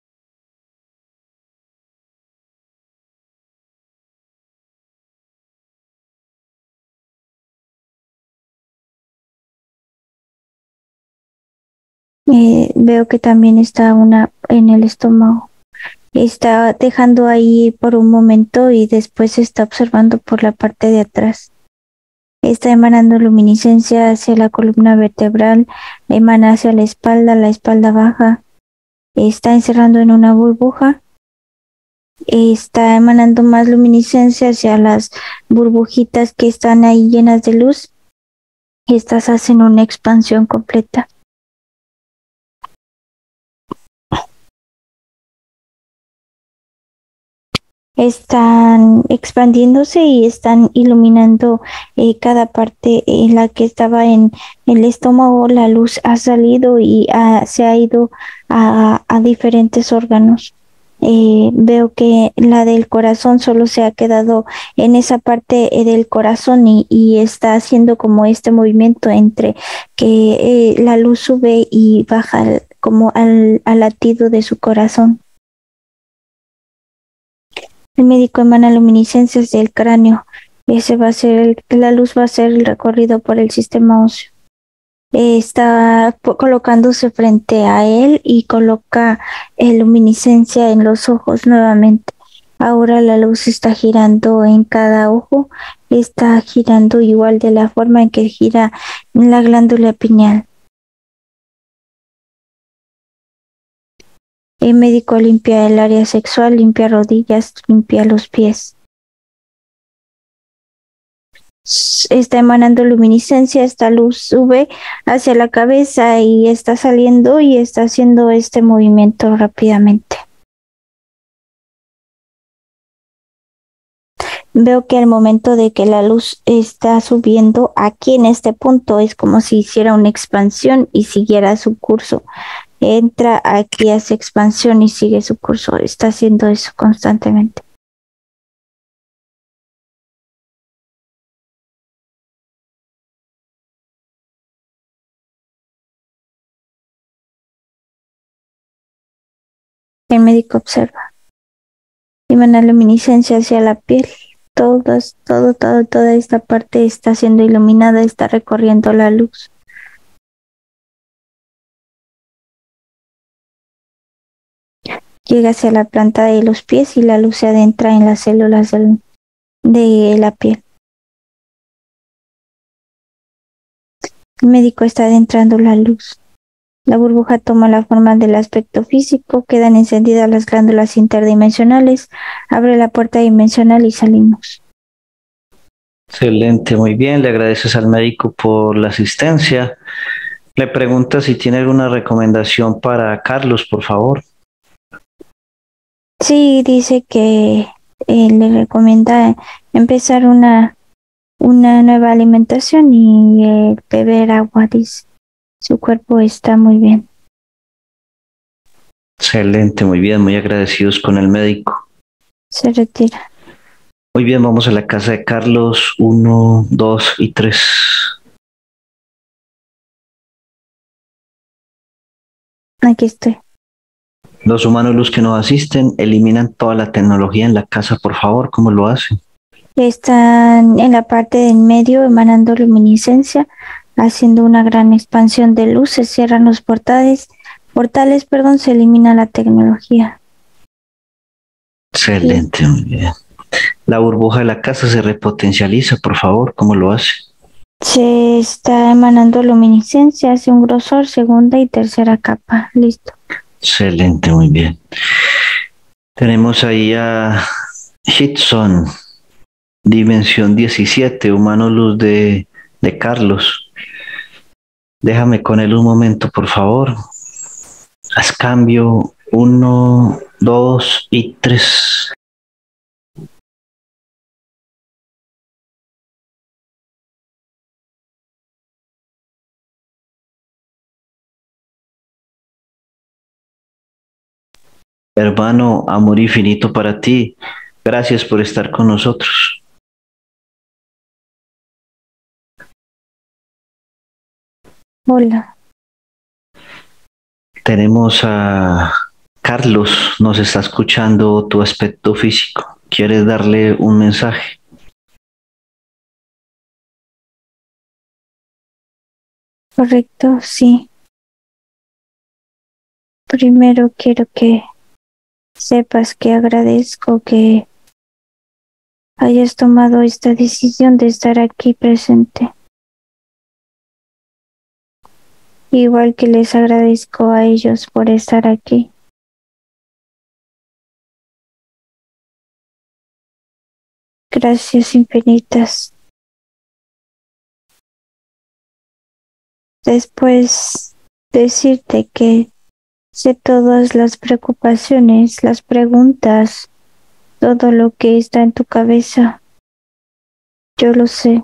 B: Veo que también está una en el estómago. Está dejando ahí por un momento y después está observando por la parte de atrás. Está emanando luminiscencia hacia la columna vertebral, emana hacia la espalda baja. Está encerrando en una burbuja. Está emanando más luminiscencia hacia las burbujitas que están ahí llenas de luz. Estas hacen una expansión completa. Están expandiéndose y están iluminando cada parte en la que estaba en el estómago. La luz ha salido y se ha ido a diferentes órganos. Veo que la del corazón solo se ha quedado en esa parte del corazón y está haciendo como este movimiento entre que la luz sube y baja como al latido de su corazón. El médico emana luminiscencias del cráneo. Ese va a ser la luz va a ser el recorrido por el sistema óseo. Está colocándose frente a él y coloca luminiscencia en los ojos nuevamente. Ahora la luz está girando en cada ojo, está girando igual de la forma en que gira la glándula pineal. El médico limpia el área sexual, limpia rodillas, limpia los pies. Está emanando luminiscencia, esta luz sube hacia la cabeza y está saliendo y está haciendo este movimiento rápidamente. Veo que al momento de que la luz está subiendo aquí en este punto es como si hiciera una expansión y siguiera su curso. Entra aquí, hace expansión y sigue su curso. Está haciendo eso constantemente. El médico observa. Emana luminiscencia hacia la piel. Toda esta parte está siendo iluminada, está recorriendo la luz. Llega hacia la planta de los pies y la luz se adentra en las células de la piel. El médico está adentrando la luz. La burbuja toma la forma del aspecto físico, quedan encendidas las glándulas interdimensionales, abre la puerta dimensional y salimos.
A: Excelente, muy bien. Le agradeces al médico por la asistencia. Le pregunta si tiene alguna recomendación para Carlos, por favor.
B: Sí, dice que le recomienda empezar una nueva alimentación y beber agua, dice. Su cuerpo está muy bien.
A: Excelente, muy bien, muy agradecidos con el médico.
B: Se retira.
A: Muy bien, vamos a la casa de Carlos, 1, 2 y 3.
B: Aquí estoy.
A: Los humanos, los que nos asisten, eliminan toda la tecnología en la casa, por favor. ¿Cómo lo hacen?
B: Están en la parte del medio emanando luminiscencia, haciendo una gran expansión de luz. Se cierran los portales, se elimina la tecnología.
A: Excelente, muy bien. La burbuja de la casa se repotencializa, por favor. ¿Cómo lo hace?
B: Se está emanando luminiscencia, hace un grosor, segunda y tercera capa. Listo.
A: Excelente, muy bien. Tenemos ahí a Hitson, dimensión 17, humano luz de Carlos. Déjame con él un momento, por favor. Haz cambio 1, 2 y 3. Hermano, amor infinito para ti. Gracias por estar con nosotros.
B: Hola.
A: Tenemos a Carlos, nos está escuchando tu aspecto físico. ¿Quieres darle un mensaje?
B: Correcto, sí. Primero quiero que sepas que agradezco que hayas tomado esta decisión de estar aquí presente. Igual que les agradezco a ellos por estar aquí. Gracias infinitas. Después decirte que sé todas las preocupaciones, las preguntas, todo lo que está en tu cabeza. Yo lo sé.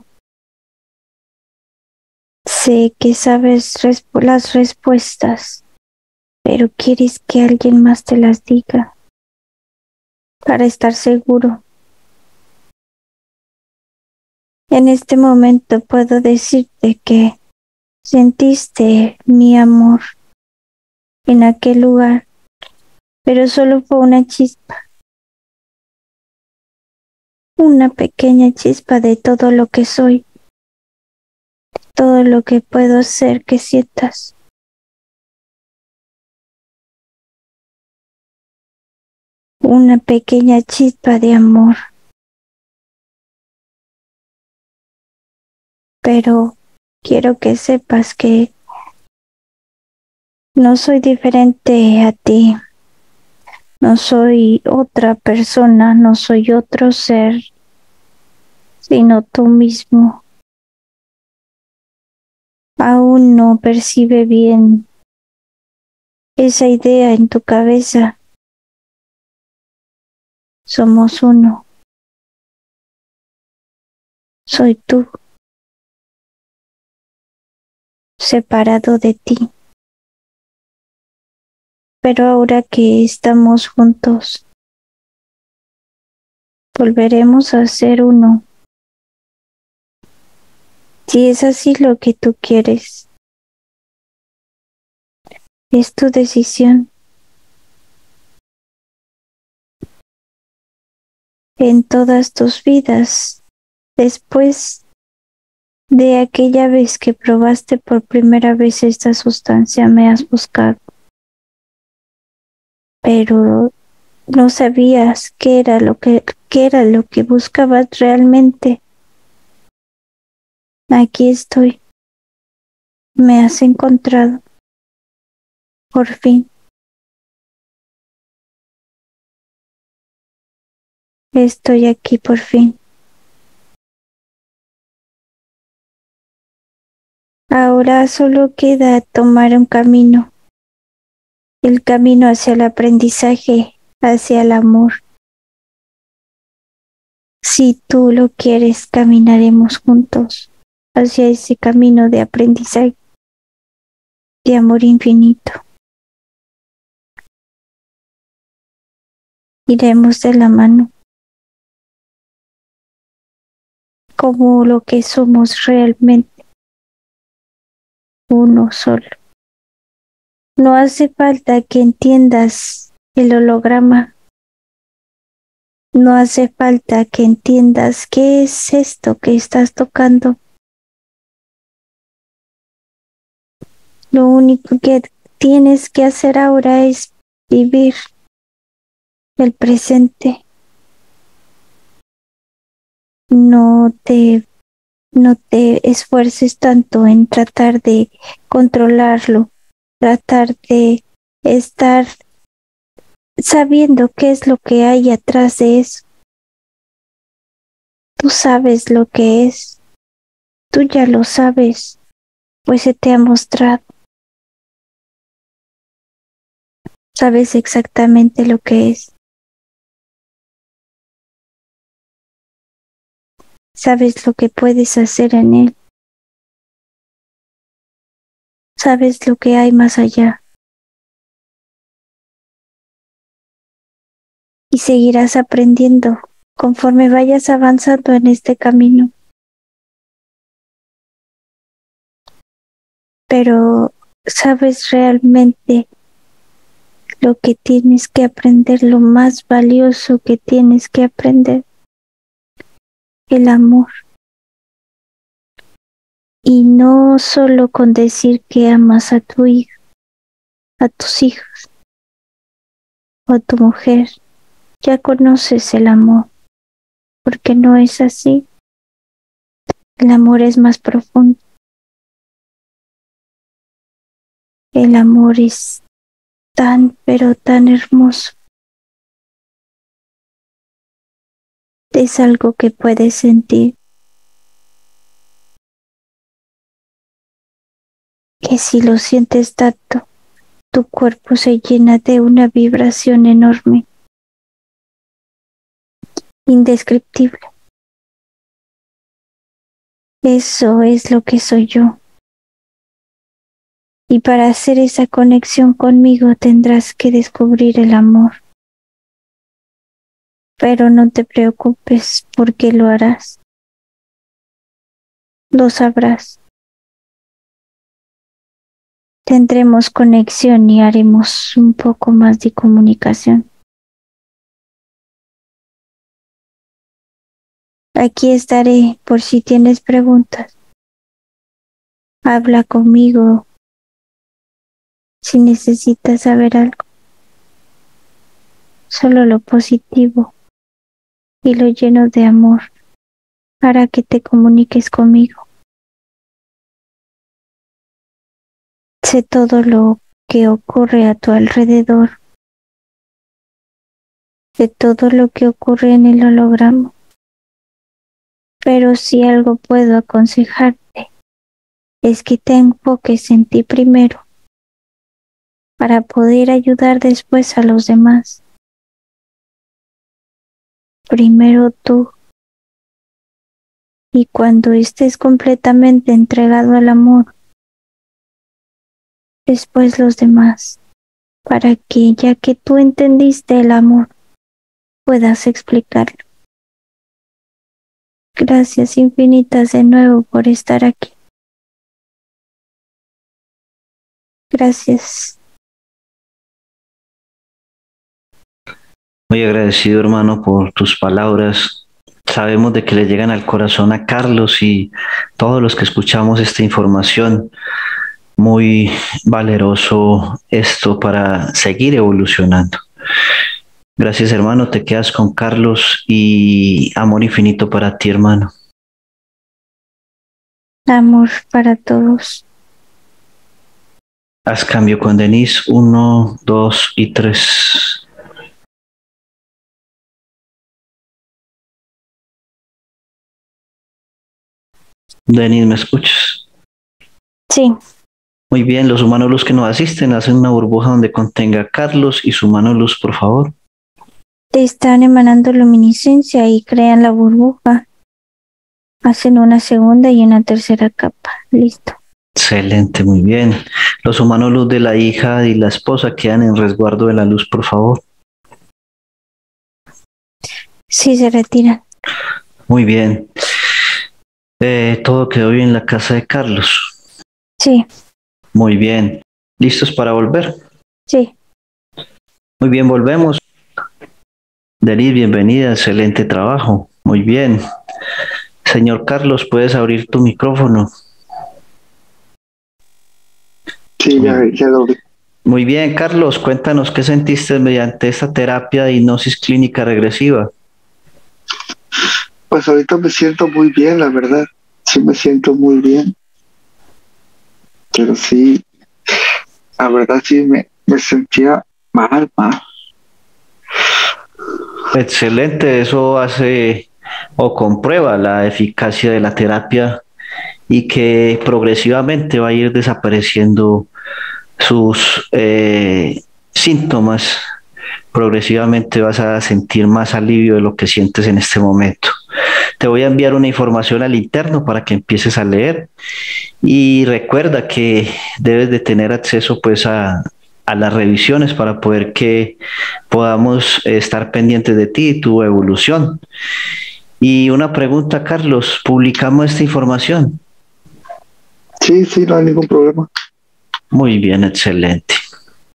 B: Sé que sabes las respuestas, pero quieres que alguien más te las diga para estar seguro. En este momento puedo decirte que sentiste mi amor en aquel lugar, pero solo fue una pequeña chispa de todo lo que soy, todo lo que puedo hacer que sientas. Una pequeña chispa de amor. Pero quiero que sepas que no soy diferente a ti. No soy otra persona, no soy otro ser, sino tú mismo. Aún no percibe bien esa idea en tu cabeza. Somos uno. Soy tú, separado de ti. Pero ahora que estamos juntos, volveremos a ser uno. Si es así lo que tú quieres, es tu decisión. en todas tus vidas, después de aquella vez que probaste por primera vez esta sustancia, me has buscado, pero no sabías qué era lo que buscabas realmente. Aquí estoy, me has encontrado, por fin. Estoy aquí por fin. Ahora solo queda tomar un camino, el camino hacia el aprendizaje, hacia el amor. Si tú lo quieres, caminaremos juntos hacia ese camino de aprendizaje, de amor infinito. Iremos de la mano, como lo que somos realmente, uno solo. No hace falta que entiendas el holograma. No hace falta que entiendas qué es esto que estás tocando. Lo único que tienes que hacer ahora es vivir el presente. No te esfuerces tanto en tratar de controlarlo, tratar de estar sabiendo qué es lo que hay atrás de eso. Tú sabes lo que es, tú ya lo sabes, pues se te ha mostrado. Sabes exactamente lo que es. Sabes lo que puedes hacer en él. Sabes lo que hay más allá. Y seguirás aprendiendo conforme vayas avanzando en este camino. Pero sabes realmente lo que tienes que aprender, lo más valioso que tienes que aprender, el amor. Y no solo con decir que amas a tu hijo, a tus hijos o a tu mujer, ya conoces el amor, porque no es así. El amor es más profundo. El amor es tan, pero tan hermoso. Es algo que puedes sentir, que si lo sientes tanto, tu cuerpo se llena de una vibración enorme, indescriptible. Eso es lo que soy yo. Y para hacer esa conexión conmigo tendrás que descubrir el amor. Pero no te preocupes porque lo harás. Lo sabrás. Tendremos conexión y haremos un poco más de comunicación. Aquí estaré por si tienes preguntas. Habla conmigo si necesitas saber algo. Solo lo positivo y lo lleno de amor para que te comuniques conmigo. Sé todo lo que ocurre a tu alrededor, de todo lo que ocurre en el holograma. Pero si algo puedo aconsejarte es que te enfoques en ti primero para poder ayudar después a los demás. Primero tú, y cuando estés completamente entregado al amor, después los demás, para que ya que tú entendiste el amor, puedas explicarlo. Gracias infinitas de nuevo por estar aquí. Gracias.
A: Muy agradecido, hermano, por tus palabras. Sabemos de que le llegan al corazón a Carlos y todos los que escuchamos esta información. Muy valeroso esto para seguir evolucionando. Gracias, hermano. Te quedas con Carlos y amor infinito para ti, hermano.
B: Amor para todos.
A: Haz cambio con Denise. 1, 2 y 3. Denise, ¿me escuchas?
B: Sí,
A: Muy bien, los humanos luz que nos asisten hacen una burbuja donde contenga a Carlos y su mano luz, por favor.
B: te están emanando luminiscencia y crean la burbuja. Hacen una segunda y una tercera capa. Listo.
A: Excelente, muy bien. Los humanos luz de la hija y la esposa quedan en resguardo de la luz, por favor.
B: Sí, se retiran.
A: Muy bien. Todo quedó bien en la casa de Carlos.
B: Sí,
A: Muy bien. ¿Listos para volver?
B: sí.
A: Muy bien, volvemos. Denise, bienvenida. Excelente trabajo. Muy bien. Señor Carlos, ¿puedes abrir tu micrófono?
C: Sí, ya lo vi.
A: Muy bien, Carlos, cuéntanos qué sentiste mediante esta terapia de hipnosis clínica regresiva.
C: Pues ahorita me siento muy bien, la verdad. Sí me siento muy bien. Pero sí, la verdad sí me sentía mal.
A: Excelente, eso hace o comprueba la eficacia de la terapia y que progresivamente va a ir desapareciendo sus síntomas. Progresivamente vas a sentir más alivio de lo que sientes en este momento. Te voy a enviar una información al interno para que empieces a leer y recuerda que debes de tener acceso pues a las revisiones para poder que podamos estar pendientes de ti y tu evolución. Y una pregunta, Carlos, ¿publicamos esta información?
C: Sí, no hay ningún problema.
A: Muy bien, excelente.